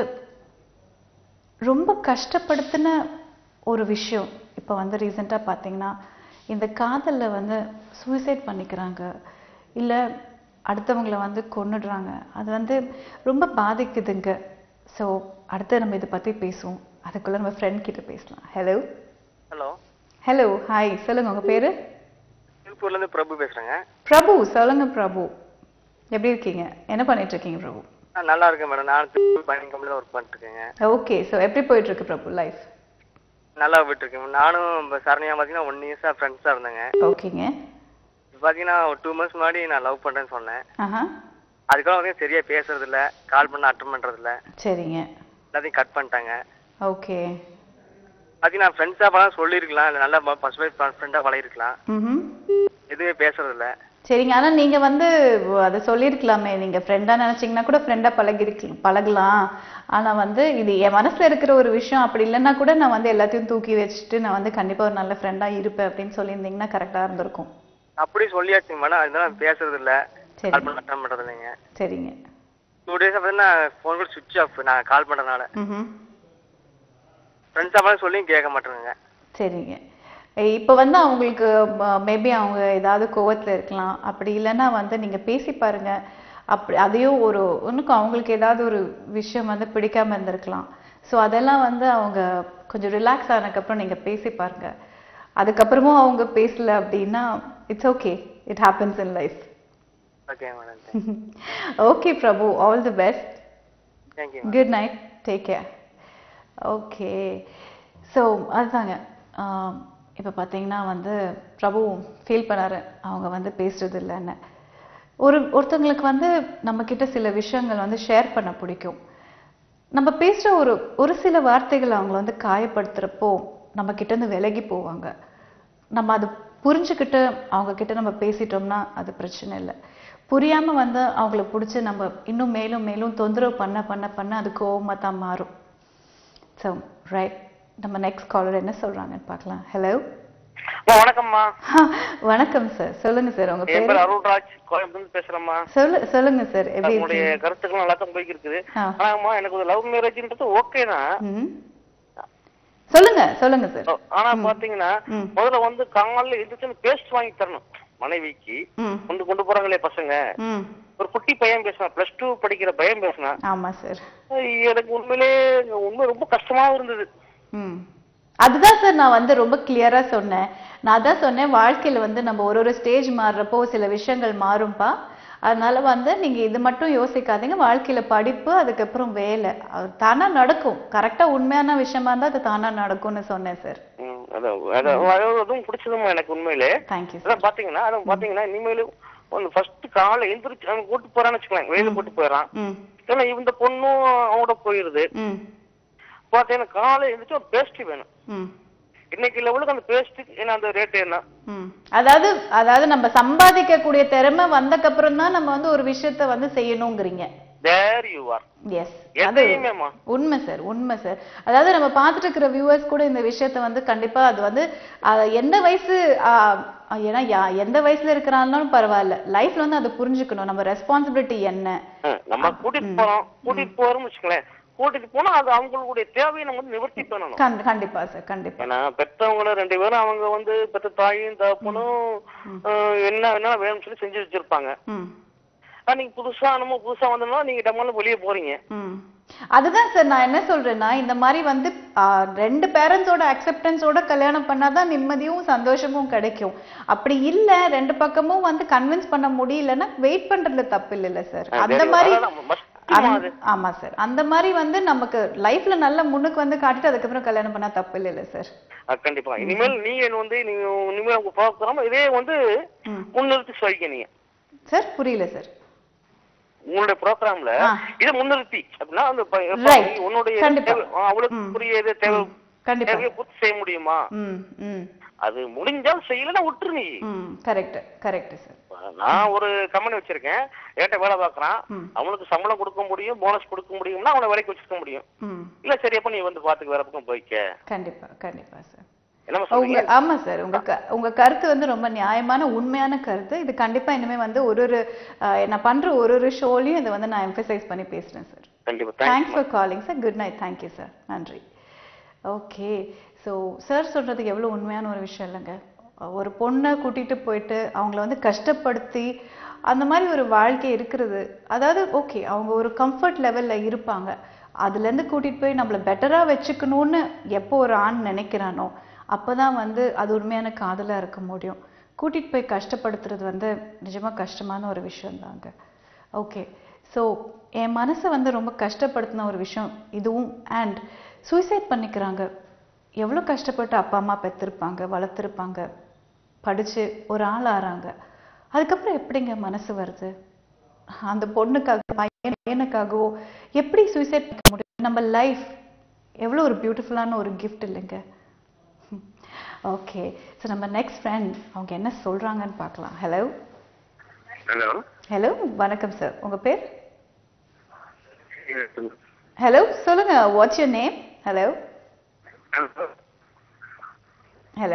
S1: ரொம்ப கஷ்டப்படுத்தின ஒரு விஷயம் இப்போ வந்து ரீசெண்டாக பார்த்தீங்கன்னா, இந்த காதல்ல வந்து சூசைட் பண்ணிக்கிறாங்க, இல்ல அடுத்தவங்கள வந்து கொன்னுடுறாங்க. அது வந்து ரொம்ப பாதிக்குதுங்க. ஸோ அடுத்து நம்ம இதை பத்தி பேசுவோம். அதுக்குள்ள நம்ம ஃப்ரெண்ட் கிட்ட பேசலாம். ஹலோ.
S5: ஹலோ.
S1: Hello, hi. சொல்லுங்க, உங்க பேரு?
S5: திருப்பூர்ல இருந்து பிரபு பேசுறேங்க.
S1: பிரபு, சொல்லுங்க பிரபு. எப்படி இருக்கீங்க? என்ன பண்ணிட்டு இருக்கீங்க பிரபு?
S5: நல்லா இருக்கேன் மேடம். நான் திருப்பூர் பைனிங் கம்பெனில ஒர்க் பண்ணிட்டு இருக்கேங்க.
S1: ஓகே. ஸோ எப்படி போயிட்டு இருக்கு பிரபு லைஃப்?
S5: நல்லா போயிட்டு இருக்கேன். நானும் சரண்யா பாத்தீங்கன்னா 1 இயர்ஸா ஃப்ரெண்ட்ஸா இருந்தேங்க.
S1: ஓகேங்க.
S5: பாத்தீங்கன்னா 2 months முன்னாடி நான் லவ் பண்றேன்னு சொன்னேன்.
S1: ஆஹா.
S5: அதுக்கப்புறம் வந்து சரியா பேசுறது இல்ல, கால் பண்ண அட்டன் பண்றது இல்ல.
S1: சரிங்க.
S5: எல்லாத்தையும் கட் பண்ணிட்டாங்க.
S1: ஓகே.
S5: பாத்தீங்கன்னா ஃப்ரெண்ட்ஸா பழக சொல்லிருக்கலாம், இல்ல நல்லா பர்சனல் ஃப்ரெண்டா பழகிருக்கலாம். எதுவுமே பேசுறது இல்ல.
S1: சரிங்க. ஆனா நீங்க வந்து அதை சொல்லியிருக்கலாமே, நீங்க ஃப்ரெண்டா நினைச்சீங்கன்னா கூட ஃப்ரெண்டா பழகலாம். ஆனா வந்து இது என் மனசுல இருக்கிற ஒரு விஷயம், அப்படி இல்லைன்னா கூட நான் வந்து எல்லாத்தையும் தூக்கி வச்சுட்டு நான் வந்து கண்டிப்பா ஒரு நல்ல ஃப்ரெண்டா இருப்பேன் அப்படின்னு சொல்லியிருந்தீங்கன்னா கரெக்டா இருந்திருக்கும்.
S5: அப்படி சொல்லியாச்சு மேடம். அதனால பேசுறது இல்ல, கால் பண்ண அட்டன் பண்றது இல்லைங்க.
S1: சரிங்க.
S5: 2 days பார்த்தீங்கன்னா ஃபோன் கூட சுவிட்ச் ஆஃப் நான் கால் பண்றதுனால. ஃப்ரெண்ட்ஸா பழக சொல்லியும் கேட்க மாட்டேங்க.
S1: சரிங்க. இப்போ வந்து அவங்களுக்கு மேபி அவங்க ஏதாவது கோவத்துல இருக்கலாம். அப்படி இல்லைன்னா வந்து நீங்க பேசி பாருங்க. அப்படி அதையும் இன்னும் அவங்களுக்கு ஏதாவது ஒரு விஷயம் வந்து பிடிக்காம இருந்திருக்கலாம். ஸோ அதெல்லாம் வந்து அவங்க கொஞ்சம் ரிலாக்ஸ் ஆனதுக்கப்புறம் நீங்க பேசி பாருங்க. அதுக்கப்புறமும் அவங்க பேசல அப்படின்னா it's okay, it happens in life.
S5: Okay madam.
S1: Okay Prabhu, all the best.
S5: Thank you.
S1: Good night, take care. Okay. So அதுதாங்க. இப்போ பார்த்தீங்கன்னா வந்து பிரபு ஃபீல் பண்ணாரு, அவங்க வந்து பேசுறது இல்லைன்னு. ஒருத்தவங்களுக்கு வந்து நம்மக்கிட்ட சில விஷயங்கள் வந்து ஷேர் பண்ண பிடிக்கும். நம்ம பேசுகிற ஒரு சில வார்த்தைகள் அவங்கள வந்து காயப்படுத்துகிறப்போ நம்ம கிட்டேருந்து விலகி போவாங்க. நம்ம அது புரிஞ்சுக்கிட்டு அவங்க கிட்ட நம்ம பேசிட்டோம்னா அது பிரச்சனை இல்லை. புரியாமல் வந்து அவங்கள பிடிச்சி நம்ம இன்னும் மேலும் மேலும் தொந்தரவு பண்ண பண்ண பண்ண அது கோவமாக தான் மாறும். ஸோ ரைட், நம்ம நெக்ஸ்ட் காலர் என்ன சொல்றாங்கன்னு பார்க்கலாம். ஹலோ.
S5: வணக்கம்மா.
S1: வணக்கம் சார், சொல்லுங்க சார். உங்க
S5: பேர் அருள்ராஜ், கோயம்புத்தூர்ல பேசுறேம்மா.
S1: சொல்லுங்க சார். எப்படி
S5: உங்களுடைய கருத்துக்கள் நல்லா தான் போயிட்டு இருக்குது. ஆனாம்மா எனக்கு ஒரு லவ் மேரேஜ்ன்றது ஓகே தான்.
S1: சொல்லுங்க சார்.
S5: ஆனா பாத்தீங்கன்னா முதல்ல வந்து காலைல எந்திரிச்சு பேஸ்ட் வாங்கி தரணும் மனைவிக்கு. கொண்டு போறாங்களே பசங்க, ஒரு குட்டி பையன் பேசினான், +2 படிக்கிற பையன் பேசினான்.
S1: ஆமா சார்.
S5: எனக்கு உண்மை ரொம்ப கஷ்டமாவும் இருந்தது.
S1: அதுதான் சார் நான் வந்து ரொம்ப கிளியரா சொன்னேன். நான் தான் சொன்னேன், வாழ்க்கையில வந்து நம்ம ஒரு ஸ்டேஜ் மாறுறப்போ சில விஷயங்கள் மாறும்பா. அதனால வந்து நீங்க இது மட்டும் யோசிக்காதீங்க. வாழ்க்கையில படிப்பு, அதுக்கப்புறம் வேலை, அது தானா நடக்கும். கரெக்டா உண்மையான விஷயமா இருந்தா அது தானா நடக்கும்னு சொன்னேன் சார்.
S5: அதுவும் பிடிச்சதுமா எனக்கு உண்மையிலே. அதான் பாத்தீங்கன்னா இனிமேலும் ஃபர்ஸ்ட் காலை எந்திரிச்சு அவங்க கூட்டு போறான்னு வச்சுக்கலாம், வெளியில கூட்டு போயிடறான். ஏன்னா இந்த பொண்ணும் அவங்களோட போயிருது. பாத்தீங்கன்னா காலை எந்திரிச்சு ஒரு பேஸ்ட்ரி வேணும். இன்னைக்கு லெவலுக்கு அந்த பேஸ்ட்ரி என்ன அந்த ரேட் என்ன?
S1: அதாவது நம்ம சம்பாதிக்க கூடிய திறமை வந்தக்கு அப்புறம் தான் நம்ம வந்து ஒரு விஷயத்தை வந்து செய்யணும்ங்கறீங்க.
S5: There you are.
S1: Yes. உண்மை சார், உண்மை சார். அதாவது நம்ம பார்த்துட்டு இருக்கிற வியூவர்ஸ் கூட இந்த விஷயத்தை வந்து கண்டிப்பா அது வந்து எந்த வயசு ஏன்னா எந்த வயசுல இருக்கிறாலும் பரவாயில்ல, லைஃப்ல வந்து அதை புரிஞ்சுக்கணும். நம்ம ரெஸ்பான்சிபிலிட்டி என்ன.
S5: நம்ம கூட்டிட்டு போறோம்னு வச்சுக்கலேன், கூட்டிட்டு போனா அது அவங்களுடைய தேவையை நம்ம வந்து நிவர்த்தி பண்ணணும்.
S1: கண்டிப்பா சார், கண்டிப்பா.
S5: ஏன்னா பெற்றவங்கள 2 பேரும் அவங்க வந்து பெற்ற தாயும் தகப்பனும் என்ன வேணும்னு சொல்லி செஞ்சு வச்சிருப்பாங்க. நீங்க புதுசா வந்தோம்னா நீங்க டம்மால வெளியே போறீங்க.
S1: அதுதான் சார் நான் என்ன சொல்றேன்னா, இந்த மாதிரி வந்து 2 பேரண்ட்ஸோட அக்செப்டன்ஸோட கல்யாணம் பண்ணாதான் நிம்மதியும் சந்தோஷமும் கிடைக்கும். அப்படி இல்ல 2 பக்கமும் வந்து கன்வின்ஸ் பண்ண முடியலன்னா வெயிட் பண்றதுல தப்பு இல்ல சார். அந்த மாதிரி ஆமா சார், அந்த மாதிரி வந்து நமக்கு லைஃப்ல நல்ல முன்னுக்கு வந்து காட்டிட்டு அதுக்கப்புறம் கல்யாணம் பண்ணா தப்பு இல்ல சார்.
S5: கண்டிப்பா. இனிமேல் நீங்க வந்து இனிமேல் உங்க ப்ரோக்ராம் இதே வந்து முன்னிறுத்தி சொல்லிக்க
S1: சார். புரியல சார்.
S5: உங்களுடைய ப்ரோக்ராம்ல இதை முன்னிறுத்தி அப்படின்னா அந்த உன்னுடைய அவளுக்கு புரிய தேவையை பூர்த்தி செய்ய முடியுமா? அது முடிஞ்சால் செய்யலன்னா விட்டுரு நீ.
S1: Correct sir.
S5: நான் ஒரு கம்பெனி வச்சிருக்கேன், ஏட்ட வேலை பார்க்கறான், அவனுக்கு சம்பளம் கொடுக்க முடியும், போனஸ் கொடுக்க முடியும்னா அவனை வேலைக்கு வச்சுக்க முடியும். இல்ல சரியப்ப நீ வந்து பாத்துக்கு வேற பக்கம் போய்க்க.
S1: கண்டிப்பா சார்.
S5: ஆமா
S1: சார், உங்க கருத்து வந்து ரொம்ப நியாயமான உண்மையான கருத்து. இது கண்டிப்பா இனிமே வந்து நான் பண்ற ஒரு ஷோலையும் இதை வந்து நான் எம்பசைஸ் பண்ணி பேசுறேன் sir. Thanks for calling sir. Good night. Thank you sir. நன்றி. ஓகே. ஸோ சார் சொல்றது எவ்வளவு உண்மையான ஒரு விஷயம் இல்லைங்க. ஒரு பொண்ணை கூட்டிட்டு போயிட்டு அவங்கள வந்து கஷ்டப்படுத்தி அந்த மாதிரி ஒரு வாழ்க்கை இருக்கிறது, அதாவது ஓகே அவங்க ஒரு கம்ஃபர்ட் லெவல்ல இருப்பாங்க, அதுலேருந்து கூட்டிட்டு போய் நம்மளை பெட்டரா வச்சுக்கணும்னு எப்போ ஒரு ஆண் நினைக்கிறானோ அப்போதான் வந்து அது உண்மையான காதலா இருக்க முடியும். கூட்டிட்டு போய் கஷ்டப்படுத்துறது வந்து நிஜமா கஷ்டமான ஒரு விஷயம் தாங்க. ஓகே, ஸோ என் மனசை வந்து ரொம்ப கஷ்டப்படுத்தின ஒரு விஷயம் இதுவும். அண்ட் சூசைட் பண்ணிக்கிறாங்க. எவ்வளோ கஷ்டப்பட்டு அப்பா அம்மா பெற்றிருப்பாங்க, வளர்த்துருப்பாங்க, படித்து ஒரு ஆள் ஆறாங்க. அதுக்கப்புறம் எப்படிங்க மனசு வருது? அந்த பொண்ணுக்காக பையனுக்காகவோ எப்படி சூசைட் பண்ண முடியும்? நம்ம லைஃப் எவ்வளோ ஒரு பியூட்டிஃபுல்லான ஒரு கிஃப்ட் இல்லைங்க. ஓகே, ஸோ நம்ம நெக்ஸ்ட் ஃப்ரெண்ட் அவங்க என்ன சொல்கிறாங்கன்னு பார்க்கலாம். ஹலோ
S6: ஹலோ
S1: ஹலோ, வணக்கம் சார், உங்கள் பேர்? ஹலோ சொல்லுங்க, what's your name? Hello hello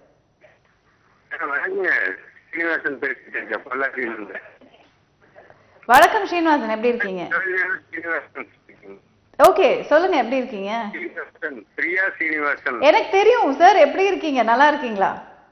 S6: Srinivasan பேசிட்டேன், பொள்ளாச்சியிலிருந்து.
S1: வணக்கம் ஸ்ரீனிவாசன், எப்படி இருக்கீங்க? ஓகே சொல்லுங்க, எப்படி இருக்கீங்க?
S6: பிரியா ஸ்ரீனிவாசன்.
S1: எனக்கு தெரியும் சார், எப்படி இருக்கீங்க? நல்லா இருக்கீங்களா?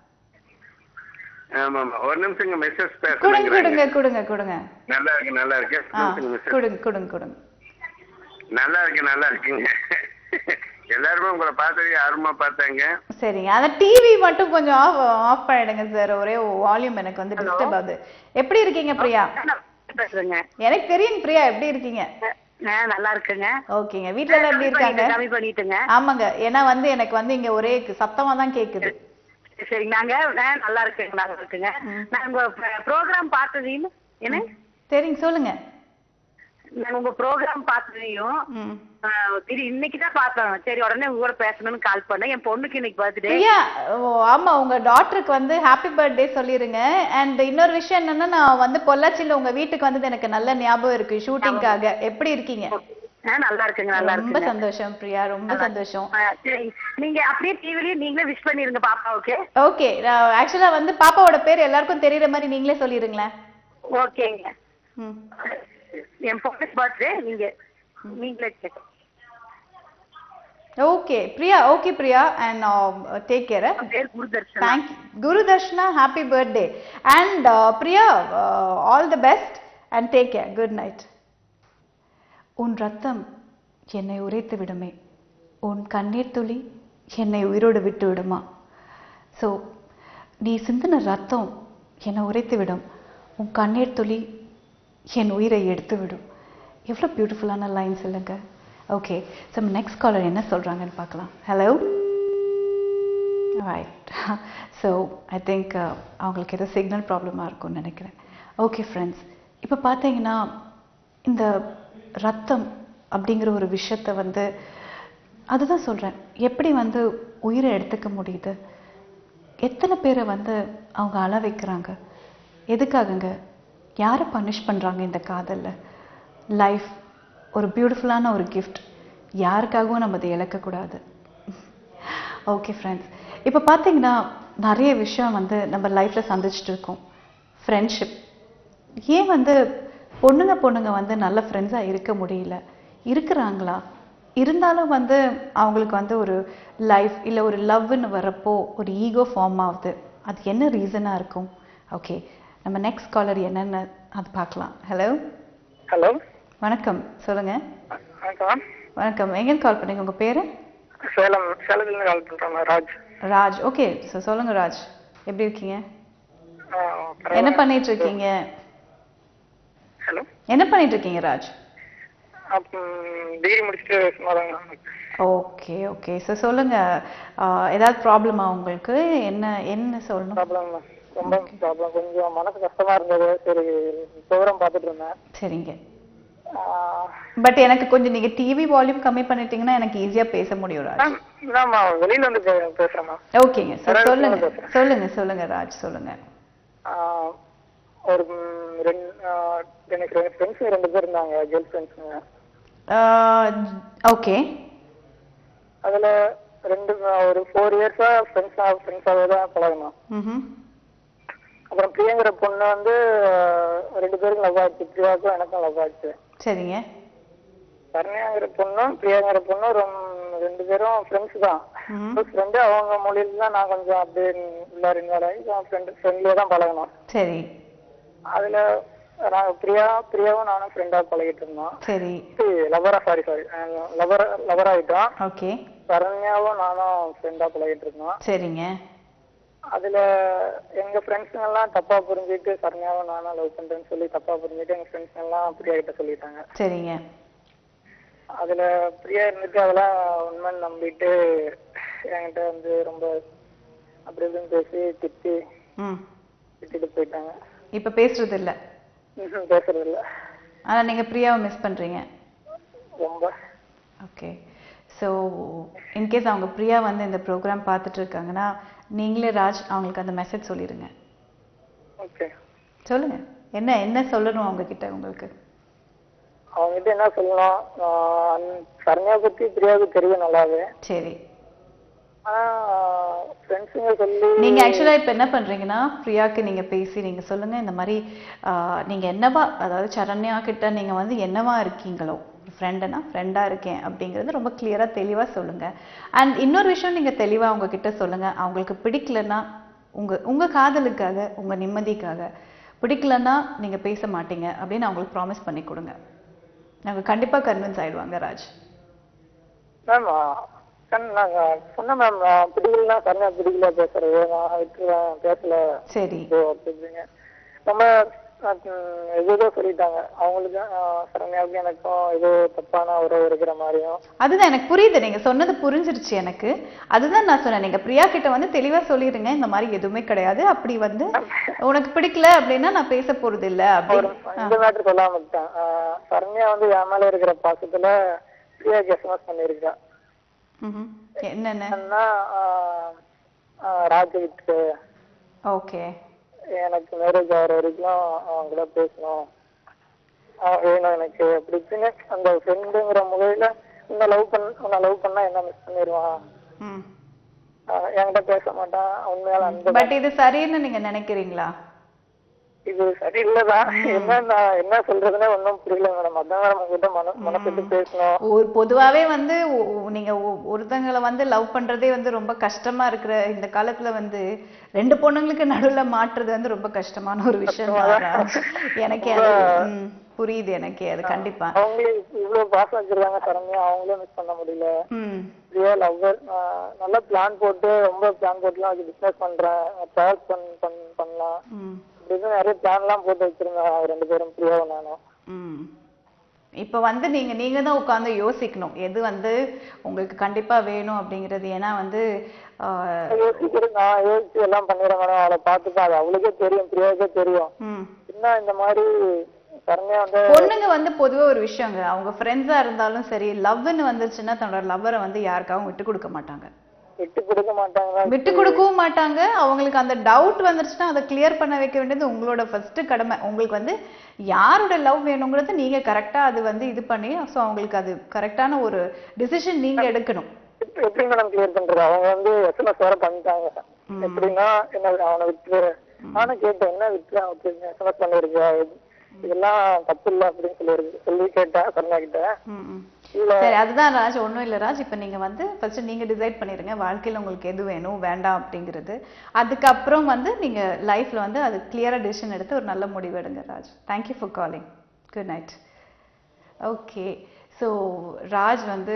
S6: ஆமாமா, ஒரு நிமிஷம் மெசேஜ்
S1: கொடுங்க கொடுங்க கொடுங்க கொடுங்க.
S6: நல்லா இருக்கு, நல்லா இருக்கு.
S1: கொடுங்க கொடுங்க கொடுங்க.
S6: நல்லா இருக்கு, நல்லா இருக்குங்க. எல்லாருமே உங்களை பார்த்தது ஆர்வமா பார்த்தாங்க.
S1: சரிங்க, அந்த டிவி மட்டும் கொஞ்சம் ஆஃப் பண்ணிடுங்க சார், ஒரே வால்யூம் எனக்கு வந்து டிஸ்டர்ப் ஆகுது. எப்படி இருக்கீங்க பிரியா? எனக்கு தெரியும் பிரியா, எப்படி இருக்கீங்க?
S7: நல்லா இருக்குங்க.
S1: ஓகேங்க, வீட்ல எல்லாம் எப்படி இருக்காங்க?
S7: கம்மி பண்ணிட்டுங்க.
S1: ஆமாங்க, ஏன்னா வந்து எனக்கு வந்து இங்க ஒரே சத்தமா தான் கேக்குது.
S7: சரி, நாங்க நல்லா இருக்குங்க, நல்லா இருக்குங்க. நான் உங்க ப்ரோக்ராம் பார்த்ததையும் என்ன
S1: சரிங்க சொல்லுங்க.
S7: நான் உங்க ப்ரோக்ராம் பார்த்ததையும் இன்னைக்குதான் பார்த்தோம். சரி, உடனே உங்க கூட பேசணும்னு கால் பண்ணேன். என் பொண்ணுக்கு இன்னைக்கு பர்த்டே.
S1: ஆமா, உங்க டாட்டருக்கு வந்து ஹாப்பி பர்த்டே சொல்லிருங்க. அண்ட் இன்னொரு விஷயம் என்னன்னா, நான் வந்து பொள்ளாச்சியில உங்க வீட்டுக்கு வந்தது எனக்கு நல்ல ஞாபகம் இருக்கு, ஷூட்டிங்காக. எப்படி இருக்கீங்க?
S7: நல்லா இருக்குங்க, நல்லா இருக்கு.
S1: ரொம்ப சந்தோஷம் பிரியா, ரொம்ப சந்தோஷம்.
S7: நீங்க அப்படியே டிவிலயே நீங்களே விஷ் பண்ணிருங்க பாப்பாவுக்கு.
S1: ஓகே, ஆக்சுவலா வந்து பாப்பாவோட பேர் எல்லாருக்கும் தெரியற மாதிரி நீங்களே சொல்லிருங்களேன்.
S7: ஓகேங்க. என் பொண்ணுக்கு பர்த்டே, நீங்களே கேட்க.
S1: Okay Priya, okay Priya, and take care. Thank you Gurudarshana, happy birthday. And Priya, all the best and take care. Good night. உன் ரத்தம் என்னை உரைத்து விடுமே, உன் கண்ணீர் துளி என்னை உயிரோடு விட்டு விடுமா. ஸோ நீ சிந்தின ரத்தம் என்னை உரைத்து விடும், உன் கண்ணீர் துளி என் உயிரை எடுத்து விடும். எவ்வளோ பியூட்டிஃபுல்லான லைன்ஸ் இல்லைங்க. ஓகே, ஸோ நெக்ஸ்ட் காலர் என்ன சொல்கிறாங்கன்னு பார்க்கலாம். Hello right. So I think அவங்களுக்கு ஏதோ சிக்னல் ப்ராப்ளமாக இருக்கும்னு நினைக்கிறேன். ஓகே ஃப்ரெண்ட்ஸ், இப்போ பார்த்தீங்கன்னா இந்த ரத்தம் அப்படிங்கிற ஒரு விஷயத்தை வந்து அதுதான் சொல்கிறேன், எப்படி வந்து உயிரை எடுத்துக்க முடியுது. எத்தனை பேரை வந்து அவங்க அழ வைக்கிறாங்க. எதுக்காகங்க? யாரை பனிஷ் பண்ணுறாங்க இந்த காதலில்? லைஃப் ஒரு பியூட்டிஃபுல்லான ஒரு கிஃப்ட், யாருக்காகவும் நம்ம அதை இழக்கக்கூடாது. ஓகே ஃப்ரெண்ட்ஸ், இப்போ பார்த்தீங்கன்னா நிறைய விஷயம் வந்து நம்ம லைஃப்பில் சந்திச்சுட்டு இருக்கோம். ஃப்ரெண்ட்ஷிப், ஏன் வந்து பொண்ணுங்க வந்து நல்ல ஃப்ரெண்ட்ஸாக இருக்க முடியல? இருக்கிறாங்களா? இருந்தாலும் வந்து அவங்களுக்கு வந்து ஒரு லைஃப் இல்லை ஒரு லவ்னு வரப்போ ஒரு ஈகோ ஃபார்ம் ஆகுது. அது என்ன ரீசனாக இருக்கும்? ஓகே, நம்ம நெக்ஸ்ட் காலர் என்னென்னு அது பார்க்கலாம். ஹலோ
S3: ஹலோ,
S1: வணக்கம், சொல்லுங்க.
S3: வணக்கம்.
S1: வணக்கம், எங்கேருந்து கால் பண்ணீங்க? உங்கள் பேர்?
S3: சேலத்துலேருந்து கால் பண்ணுறேன், ராஜ்.
S1: ராஜ், ஓகே. ஸோ சொல்லுங்க ராஜ், எப்படி இருக்கீங்க? என்ன பண்ணிட்டு இருக்கீங்க?
S3: ஹலோ,
S1: என்ன பண்ணிட்டு இருக்கீங்க ராஜ்?
S3: டிகிரி முடிச்சுட்டு சும்மாதாங்க.
S1: ஓகே ஓகே, ஸோ சொல்லுங்க, ஏதாவது ப்ராப்ளமா உங்களுக்கு? என்ன சொல்லணும்?
S3: ப்ராப்ளம் ரொம்ப ப்ராப்ளம், கொஞ்சம் மனசு கஷ்டமா இருந்தது. சரி, ப்ரோக்ராம் பார்த்துட்டு இருந்தேன்.
S1: சரிங்க, பட் எனக்கு கொஞ்சம் நீங்க டிவி வால்யூம் கம்மி பண்ணிட்டீங்கன்னா எனக்கு ஈஸியா பேச முடியும் ராஜ்.
S3: வெளியில வந்து பேசுறேன்.
S1: ஓகேங்க சார், சொல்லுங்க சொல்லுங்க சொல்லுங்க ராஜ், சொல்லுங்க.
S3: ஒரு எனக்கு ஃப்ரெண்ட்ஸ் 2 பேர் இருந்தாங்க, கேர்ள் ஃப்ரெண்ட்ஸுங்க.
S1: ஓகே,
S3: அதுல ஒரு 4 இயர்ஸா ஃப்ரெண்ட்ஸாவே தான் பழகணும். அப்புறம் பிரியாங்கிற பொண்ணு வந்து 2 பேருக்கும் லவ் ஆச்சு. பிரியாவுக்கும் எனக்கும் லவ் ஆச்சு.
S1: சரிங்க.
S3: சரண்யாங்கிற பொண்ணும் பிரியாங்கிற பொண்ணும் 2 பேரும் ஃப்ரெண்ட்ஸ் தான். ஃப்ரெண்டு அவங்க மொழியில தான் நான் கொஞ்சம் அப்படியே உள்ள இன்வால்வ் ஆகி ஃப்ரெண்ட்லியே தான் பழகணும்.
S1: சரி.
S3: அதுல நாங்க பிரியாவும் நானும் ஃப்ரெண்டா பழகிட்டு இருந்தோம்.
S1: சரி.
S3: லவர் ஆயிட்டோம்.
S1: ஓகே.
S3: சரண்யாவும் நானும் ஃப்ரெண்டா பழகிட்டு இருந்தோம்.
S1: சரிங்க.
S3: அதுல எங்க ஃப்ரெண்ட்ஸுங்க எல்லாம் தப்பா புரிஞ்சுட்டு சரண்யாவும் நானும் லவ் பண்றேன்னு சொல்லி தப்பா புரிஞ்சுட்டு எங்க ஃப்ரெண்ட்ஸ் எல்லாம் பிரியா கிட்ட சொல்லிட்டாங்க.
S1: சரிங்க.
S3: அதுல பிரியா இருந்துட்டு அதெல்லாம் உண்மைன்னு நம்பிட்டு என்கிட்ட வந்து ரொம்ப அப்படி இப்படின்னு பேசி திட்டிட்டு போயிட்டாங்க.
S1: இப்ப பேசுறது இல்ல?
S3: பேசுறது இல்ல.
S1: ஆனா நீங்க பிரியாவை மிஸ் பண்றீங்க
S3: ரொம்ப.
S1: ஓகே. ஸோ இன்கேஸ் அவங்க பிரியா வந்து இந்த ப்ரோக்ராம் பார்த்துட்டு இருக்காங்கன்னா நீங்களே ராஜ் அவங்களுக்கு அந்த மெசேஜ் சொல்லிடுங்க.
S3: ஓகே.
S1: சொல்லுங்க. என்ன சொல்லணும் அவங்க கிட்ட? உங்களுக்கு
S3: அவங்க கிட்ட என்ன சொல்லணும்? சரண்யா பத்தி பிரியாவுக்கு தெரியும் நல்லாவே.
S1: சரி.
S3: நீங்க
S1: ஆக்சுவலா இப்ப என்ன பண்றீங்கன்னா பிரியாக்கு நீங்க பேசி நீங்க சொல்லுங்க இந்த மாதிரி நீங்க என்னவா, அதாவது சரண்யா கிட்ட நீங்க வந்து என்னவா இருக்கீங்களோ, ஃப்ரெண்டுனா ஃப்ரெண்டா இருக்கேன் அப்படிங்கறது ரொம்ப கிளியரா தெளிவா சொல்லுங்க. அண்ட் இன்னொரு விஷயம் நீங்க தெளிவா அவங்க கிட்ட சொல்லுங்க. அவங்களுக்கு பிடிக்கலன்னா உங்க காதலுக்காக உங்க நிம்மதிக்காக பிடிக்கலன்னா நீங்க பேச மாட்டீங்க அப்படின்னு அவங்களுக்கு ப்ராமிஸ் பண்ணி கொடுங்க. நாங்க கண்டிப்பா கன்வின்ஸ் ஆயிடுவாங்க ராஜ்.
S3: நாங்க சொன்ன மேம் பிடிக்கலன்னா சரண்யா பிடிக்கல பேசுறது நான் விட்டுருவேன் பேசல.
S1: சரி.
S3: நம்ம ஏதோ சொல்லிட்டாங்க அவங்களுக்கு சரண்யாவுக்கு எனக்கும் ஏதோ தப்பான உறவு இருக்கிற மாதிரியும்.
S1: அதுதான் எனக்கு புரியுது, நீங்க சொன்னது புரிஞ்சிருச்சு எனக்கு. அதுதான் நான் சொன்னேன், நீங்க பிரியா கிட்ட வந்து தெளிவா சொல்லிடுங்க இந்த மாதிரி எதுவுமே கிடையாது, அப்படி வந்து உனக்கு பிடிக்கல அப்படின்னா நான் பேச போறது இல்ல அப்படின்னு.
S3: இந்த மாதிரி சொல்லாம விட்டேன். சரண்யா வந்து என் மேல இருக்கிற பாசத்துல பிரியாக்கு எஸ்எம்எஸ் பண்ணிருக்கா.
S1: என்னன்னா
S3: ராஜ் விட்டு
S1: ஓகே
S3: எனக்கு மேரேஜ் ஆகிற வரைக்கும் அவங்க கூட பேசணும் வேணும் எனக்கு அப்படின்னு அந்த ஃப்ரெண்டுங்கிற முறையில உன்னை லவ் பண்ணா என்ன மிஸ் பண்ணிடுவான், என்கிட்ட பேச மாட்டான் உண்மையால அந்த.
S1: பட் இது சரின்னு நீங்க நினைக்கிறீங்களா?
S3: இது சரியில்லதான். என்ன சொல்றதுன்னே ஒன்னும் புரியல மேடம். அதான் மேடம் உங்ககிட்ட மனசுட்டு பேசணும்.
S1: பொதுவாவே வந்து நீங்க ஒருத்தங்களை வந்து லவ் பண்றதே வந்து ரொம்ப கஷ்டமா இருக்கிற இந்த காலத்துல வந்து ரெண்டு பொண்ணுங்களுக்கு நடுவுல மாற்றுறது வந்து ரொம்ப கஷ்டமான ஒரு விஷயம். எனக்கே அது புரியுது, எனக்கே அது கண்டிப்பா.
S3: அவங்களே இவ்வளவு பாசம் வச்சிருக்காங்க சரண்யா, அவங்களும் மிஸ் பண்ண முடியல. நல்லா பிளான் போட்டு ரொம்ப பிளான் போட்டுலாம் அது பிசினஸ் பண்றேன், ட்ராவல் பண்ணலாம் நிறைய பிளான் எல்லாம் போட்டு வச்சிருந்தேன் ரெண்டு பேரும் பிரியாவும் நானும்.
S1: இப்ப வந்து நீங்க தான் உட்கார்ந்து யோசிக்கணும் எது வந்து உங்களுக்கு கண்டிப்பா வேணும் அப்படிங்கிறது. ஏன்னா வந்து
S3: யோசிக்கிறேன், நான் யோசிச்சு எல்லாம் பண்ணிடுறேன் மேடம். அவளை பார்த்துப்பா, அது அவளுக்கே தெரியும், பிரியாவுக்கே தெரியும். என்ன இந்த மாதிரி
S1: பொண்ணுங்க வந்து பொதுவா ஒரு விஷயங்க, அவங்க ஃப்ரெண்ட்ஸா இருந்தாலும் சரி லவ்னு வந்துருச்சுன்னா தன்னோட லவ்வரை வந்து யாருக்காகவும் விட்டு கொடுக்க மாட்டாங்க. விட்டு கொடுக்கவும் மாட்டாங்க. அவங்களுக்கு அந்த டவுட் வந்துருச்சுன்னா அதை கிளியர் பண்ண வைக்க வேண்டியது உங்களோட ஃபர்ஸ்ட் கடமை. உங்களுக்கு வந்து யாரோட லவ் வேணுங்கிறது நீங்க கரெக்டா அது வந்து இது பண்ணி ஸோ அவங்களுக்கு அது கரெக்டான ஒரு டிசிஷன் நீங்க எடுக்கணும்.
S3: எப்படி மேடம் கிளியர் பண்றது? அவங்க வந்து எஸ்எம்எஸ் வேற பண்ணிட்டாங்க. எப்படின்னா என்ன அவனை விட்டு நானும் கேட்டேன், என்ன விட்டு அப்படின்னு எஸ்எம்எஸ் பண்ணிருக்கா, இதெல்லாம் தப்பு இல்லை அப்படின்னு சொல்லி கேட்டேன் சரண்யா கிட்ட.
S1: சரி, அதுதான் ராஜ், ஒன்றும் இல்லை ராஜ். இப்போ நீங்கள் வந்து ஃபர்ஸ்ட் நீங்கள் டிசைட் பண்ணிடுங்க வாழ்க்கையில் உங்களுக்கு எது வேணும் வேண்டாம் அப்படிங்கிறது. அதுக்கப்புறம் வந்து நீங்கள் லைஃப்பில் வந்து அது கிளியராக டிசிஷன் எடுத்து ஒரு நல்ல முடிவு எடுங்க Raj. Thank you for calling. Good night. Okay. So Raj வந்து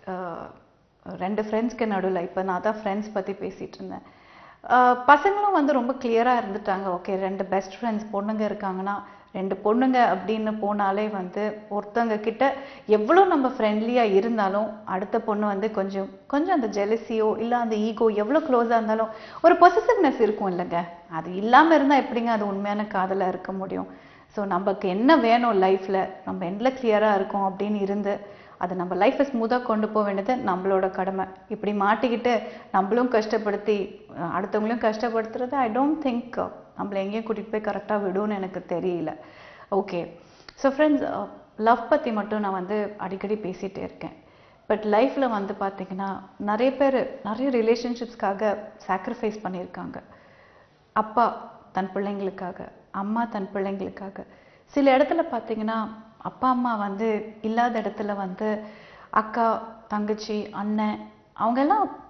S1: ரெண்டு ஃப்ரெண்ட்ஸ்க்கு நடுவில், இப்போ நான் தான் ஃப்ரெண்ட்ஸ் பற்றி பேசிகிட்டு இருந்தேன். பசங்களும் வந்து ரொம்ப கிளியராக இருந்துட்டாங்க. ஓகே, ரெண்டு பெஸ்ட் ஃப்ரெண்ட்ஸ் பொண்ணுங்க இருக்காங்கன்னா ரெண்டு பொண்ணுங்க அப்படின்னு போனாலே வந்து ஒருத்தவங்க கிட்ட எவ்வளோ நம்ம ஃப்ரெண்ட்லியாக இருந்தாலும் அடுத்த பொண்ணு வந்து கொஞ்சம் அந்த ஜெலசியோ இல்லை அந்த ஈகோ எவ்வளோ க்ளோஸாக இருந்தாலும் ஒரு பொசசிவ்னஸ் இருக்கும் இல்லைங்க. அது இல்லாமல் இருந்தால் எப்படிங்க அது உண்மையான காதலாக இருக்க முடியும்? ஸோ நமக்கு என்ன வேணும் லைஃப்பில், நம்ம எண்டில் கிளியராக இருக்கும் அப்படின்னு இருந்து அதை நம்ம லைஃப்பை ஸ்மூத்தாக கொண்டு போக வேண்டியது நம்மளோட கடமை. இப்படி மாட்டிக்கிட்டு நம்மளும் கஷ்டப்படுத்தி அடுத்தவங்களையும் கஷ்டப்படுத்துறது ஐ டோன்ட் திங்க் நம்மளை எங்கேயும் கூட்டிகிட்டு போய் கரெக்டாக விடும்னு எனக்கு தெரியல. ஓகே. ஸோ ஃப்ரெண்ட்ஸ், லவ் பற்றி மட்டும் நான் வந்து அடிக்கடி பேசிகிட்டே இருக்கேன். பட் லைஃப்பில் வந்து பார்த்திங்கன்னா நிறைய பேர் நிறைய ரிலேஷன்ஷிப்ஸ்க்காக சாக்ரிஃபைஸ் பண்ணியிருக்காங்க. அப்பா தன் பிள்ளைங்களுக்காக, அம்மா தன் பிள்ளைங்களுக்காக. சில இடத்துல பார்த்திங்கன்னா அப்பா அம்மா வந்து இல்லாத இடத்துல வந்து அக்கா தங்கச்சி அண்ணன் அவங்கெல்லாம்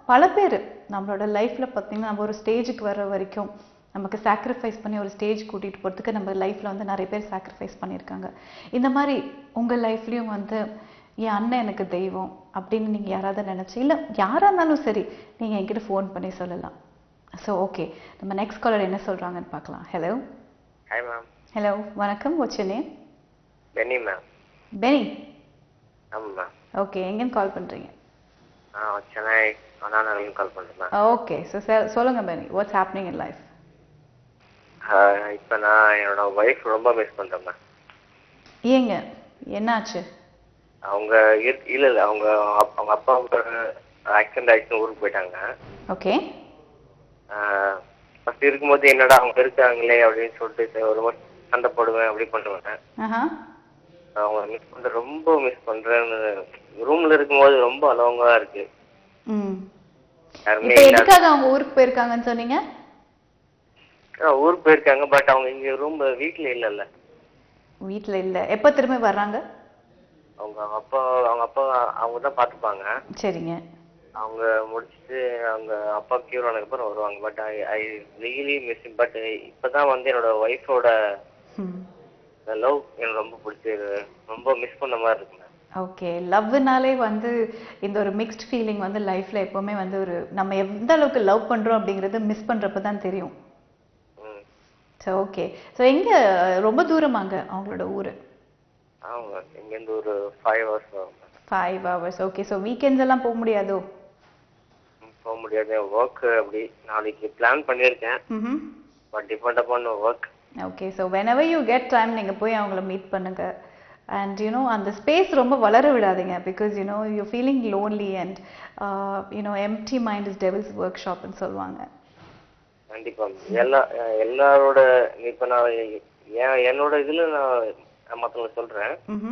S1: பல பேர் நம்மளோட லைஃப்ல பார்த்தீங்கன்னா நம்ம ஒரு ஸ்டேஜுக்கு வர வரைக்கும் நமக்கு சாக்ரிஃபைஸ் பண்ணி ஒரு ஸ்டேஜ் கூட்டிகிட்டு போகிறதுக்கு நம்ம லைஃப்பில் வந்து நிறைய பேர் சாக்ரிஃபைஸ் பண்ணியிருக்காங்க. இந்த மாதிரி உங்கள் லைஃப்லேயும் வந்து என் அண்ணன் எனக்கு தெய்வம் அப்படின்னு நீங்கள் யாராவது நினச்சி, இல்லை யாராக இருந்தாலும் சரி நீங்கள் என்கிட்ட ஃபோன் பண்ணி சொல்லலாம். ஸோ ஓகே, நம்ம நெக்ஸ்ட் காலர் என்ன சொல்கிறாங்கன்னு பார்க்கலாம். ஹலோ.
S8: Hi ma'am.
S1: ஹலோ, வணக்கம். What's your name?
S8: Benny ma'am.
S1: Benny.
S8: ஆமாம் மேம்.
S1: ஓகே, எங்கேருந்து கால் பண்ணுறீங்க?
S8: சென்னை அண்ணா நகர்லேருந்து கால் பண்ணுறேன்.
S1: ஓகே, ஸோ சொல்லுங்க Benny, what's happening in life?
S8: இப்போ நான் என்னோட ஒய்ஃப் ரொம்ப மிஸ் பண்ணுறேன் மேம்.
S1: ஏங்க என்னாச்சு?
S8: அவங்க இல்லை அவங்க அப்பா ஆக்சிடென்ட் ஆகிடுச்சுன்னு ஊருக்கு போயிட்டாங்க.
S1: ஓகே.
S8: ஃபர்ஸ்ட் இருக்கும்போது என்னடா அவங்க இருக்காங்களே அப்படின்னு சொல்லிட்டு ஒரு மாதிரி சண்டை போடுவேன், அப்படி பண்ணுவேன். அவங்க மிஸ் பண்ற, ரொம்ப மிஸ் பண்றேன்னு. ரூம்ல இருக்கும்போது ரொம்ப அலோங்கா இருக்கு.
S1: இப்போ எதுக்காக அவங்க ஊருக்கு போயிருக்காங்கன்னு சொன்னீங்க?
S8: ஊருக்கு போயிருக்காங்க, பட் அவங்க இங்க ரூம் வீட்ல இல்லல்ல.
S1: வீட்ல இல்ல. எப்ப திரும்ப வர்றாங்க?
S8: அவங்க அப்பா அவங்க தான் பாத்துப்பாங்க.
S1: சரிங்க.
S8: அவங்க முடிச்சிட்டு அவங்க அப்பா கியூர் ஆனதுக்கு அப்புறம் வருவாங்க. But I really miss. But இப்பதான் வந்து என்னோட ஒய்ஃபோட லவ் எனக்கு ரொம்ப பிடிச்சது, ரொம்ப மிஸ் பண்ண மாதிரி இருக்குங்க.
S1: ஓகே, லவ்னாலே வந்து இந்த ஒரு மிக்ஸ்ட் ஃபீலிங் வந்து லைஃப்ல எப்பவுமே வந்து ஒரு நம்ம எந்த அளவுக்கு லவ் பண்றோம் அப்படிங்கறது மிஸ் பண்றப்ப தான் தெரியும். ஸோ ஓகே, ஸோ எங்க ரொம்ப தூரமாங்க அவங்களோட ஊரு?
S8: ஆமாங்க, இங்கேருந்து ஒரு 5 hours ஆகும்.
S1: 5 hours. ஓகே, ஸோ வீக்கெண்ட்ஸ் எல்லாம் போக முடியாதோ?
S8: போக முடியாது, ஒர்க். அப்படி நாளைக்கு பிளான் பண்ணியிருக்கேன், but depend upon work.
S1: Okay, so whenever you get time நீங்க போய் அவங்கள மீட் பண்ணுங்க. அண்ட் யூனோ அந்த ஸ்பேஸ் ரொம்ப வளர விடாதீங்க. Because you know you feeling lonely and you know empty mind is devil's work ஷாப்னு சொல்லுவாங்க.
S8: கண்டிப்பா எல்லாரோட இப்ப நான் என்னோட இதுல நான் மத்தவங்க சொல்றேன்.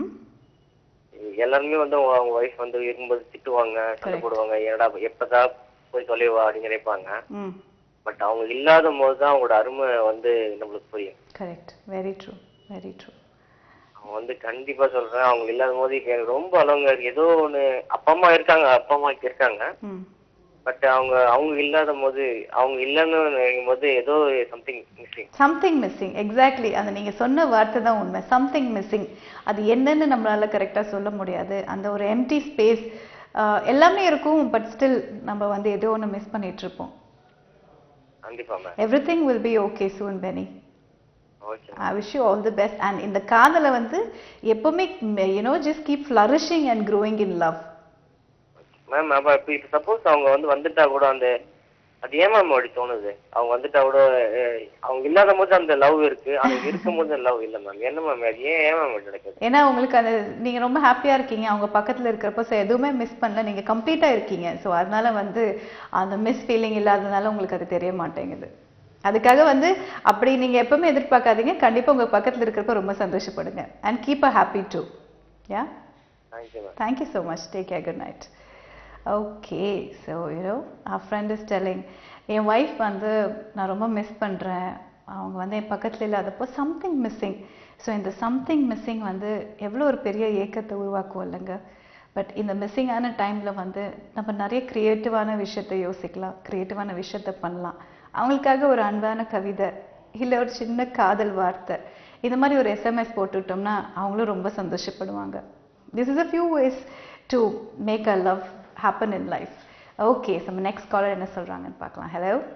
S8: எல்லாருமே வந்து அவங்க ஒய்ஃப் வந்து இருக்கும்போது திட்டுவாங்க, சண்டை போடுவாங்க, ஏடா எப்பதான் போய் தொலைவா அப்படின்னு நினைப்பாங்க. பட் அவங்க இல்லாத போதுதான் அவங்களோட அருமை வந்து நம்மளுக்கு புரியும்.
S1: Correct, very true, very true.
S8: அவங்க வந்து கண்டிப்பா சொல்றேன், அவங்க இல்லாத போது எனக்கு ரொம்ப அலங்க. ஏதோ ஒண்ணு அப்பா அம்மா இருக்காங்க, பட் அவங்க இல்லாத போது, அவங்க இல்லைன்னு நினைக்கும் போது ஏதோ சம்திங்
S1: மிஸ்ஸிங். எக்ஸாக்ட்லி, அந்த நீங்க சொன்ன வார்த்தை தான் உண்மை. Something missing. அது என்னன்னு நம்மளால கரெக்டா சொல்ல முடியாது. அந்த ஒரு எம்டி ஸ்பேஸ் எல்லாமே இருக்கும், பட் ஸ்டில் நம்ம வந்து ஏதோ ஒன்று மிஸ் பண்ணிட்டு இருப்போம்.
S8: கண்டிப்பா ma'am.
S1: Everything will be okay soon Benny.
S8: Okay,
S1: I wish you all the best. And இந்த காதலை வந்து எப்பவுமே just keep flourishing and growing in love.
S8: Ma'am இப்போ சப்போஸ் அவங்க வந்துட்டா கூட அது ஏன் மேம் அப்படி தோணுது? அவங்க வந்துட்டா கூட அவங்க இல்லாத போது அந்த லவ் இருக்கு, அவங்க இருக்கும் போது லவ் இல்லை மேம். என்ன மேம் ஏன் மேம் நடக்குது?
S1: ஏன்னா உங்களுக்கு அந்த நீங்க ரொம்ப ஹாப்பியா இருக்கீங்க அவங்க பக்கத்துல இருக்கிறப்ப. ஸோ எதுவுமே மிஸ் பண்ணல, நீங்க கம்ப்ளீட்டா இருக்கீங்க. ஸோ அதனால வந்து அந்த மிஸ் ஃபீலிங் இல்லாததுனால உங்களுக்கு அது தெரிய மாட்டேங்குது. அதுக்காக வந்து அப்படி நீங்க எப்பவுமே எதிர்பார்க்காதீங்க. கண்டிப்பா உங்க பக்கத்துல இருக்கிறப்ப ரொம்ப சந்தோஷப்படுங்க. And keep a happy too. Yeah, thank you so much. Take care. Good night. Okay, so our friend is telling, என் ஒய்ஃப் வந்து நான் ரொம்ப மிஸ் பண்ணுறேன், அவங்க வந்து என் பக்கத்தில் இல்லாதப்போ சம்திங் மிஸ்ஸிங். ஸோ இந்த சம்திங் மிஸ்ஸிங் வந்து எவ்வளோ ஒரு பெரிய ஏக்கத்தை உருவாக்கும் இல்லைங்க. பட் இந்த மிஸ்ஸிங்கான டைமில் வந்து நம்ம நிறைய க்ரியேட்டிவான விஷயத்தை யோசிக்கலாம், க்ரியேட்டிவான விஷயத்த பண்ணலாம். அவங்களுக்காக ஒரு அன்பான கவிதை, இல்லை ஒரு சின்ன காதல் வார்த்தை, இந்த மாதிரி ஒரு எஸ்எம்எஸ் போட்டுவிட்டோம்னா அவங்களும் ரொம்ப சந்தோஷப்படுவாங்க. This is a few ways to make a love happen in life. Okay, so next caller என்ன சொல்றாங்கன்னு பார்க்கலாம்.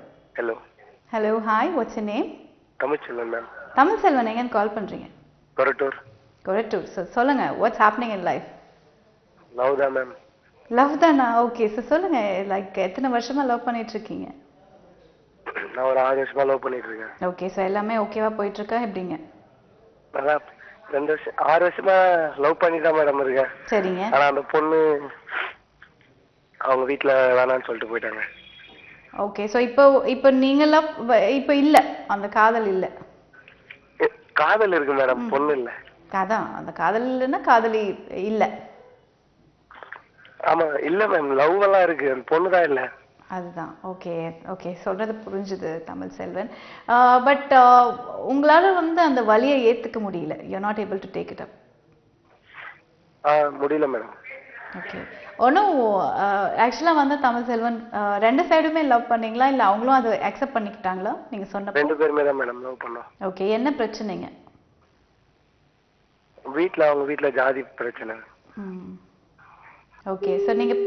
S1: Hello, hi, what's your name?
S9: Tamilselvan ma'am.
S1: Tamilselvan, எங்கன்னு கால் பண்றீங்க? கொரட்டூர். So சொல்லுங்க, what's happening in life?
S9: Love தான் மேம்.
S1: லவ் தானா? ஓகே, so சொல்லுங்க, லைக் எத்தனை வருஷமா லவ் பண்ணிட்டு இருக்கீங்க?
S9: நான் ஒரு 6 வருஷமா லவ் பண்ணிட்டு இருக்கேன்.
S1: ஓகே, so எல்லாமே ஓகேவா போயிட்டு இருக்கா எப்படிங்க?
S9: நல்லா 6 வருஷமா லவ் பண்ணி தான் மேடம் இருக்கேன்.
S1: சரிங்க.
S9: ஆனா அந்த பொண்ணு அவங்க வீட்ல வேணாம்னு சொல்லிட்டு போயிட்டாங்க.
S1: ஓகே, சோ இப்போ நீங்கலாம் இப்போ இல்ல, அந்த காதல் இல்ல.
S9: காதல் இருக்கு மேடம், பொண்ணு இல்ல.
S1: அதான், அந்த காதல் இல்லைன்னா காதலி இல்ல.
S9: ஆமா, இல்ல மேம், லவ் எல்லாம் இருக்கு, பொண்ணு தான் இல்ல.
S1: அதுதான். ஓகே, சொல்றது புரிஞ்சுது தமிழ் செல்வன். பட் உங்களால வந்து அந்த வலியை ஏத்துக்க முடியல. You are not able to take it up.
S9: முடியல மேடம்.
S1: ஓகே. ஒன்றும் ஆக்சுவலாக வந்து தமிழ் செல்வன் ரெண்டு சைடுமே லவ் பண்ணீங்களா இல்லை அவங்களும் அதை அக்செப்ட் பண்ணிக்கிட்டாங்களா நீங்கள் சொன்ன?
S9: ரெண்டு பேருமே தான் மேடம் லவ் பண்ணோம்.
S1: ஓகே. என்ன பிரச்சனைங்க?
S9: அவங்க வீட்டில் ஜாதி பிரச்சனை.
S1: ஓகே. ஸோ நீங்கள்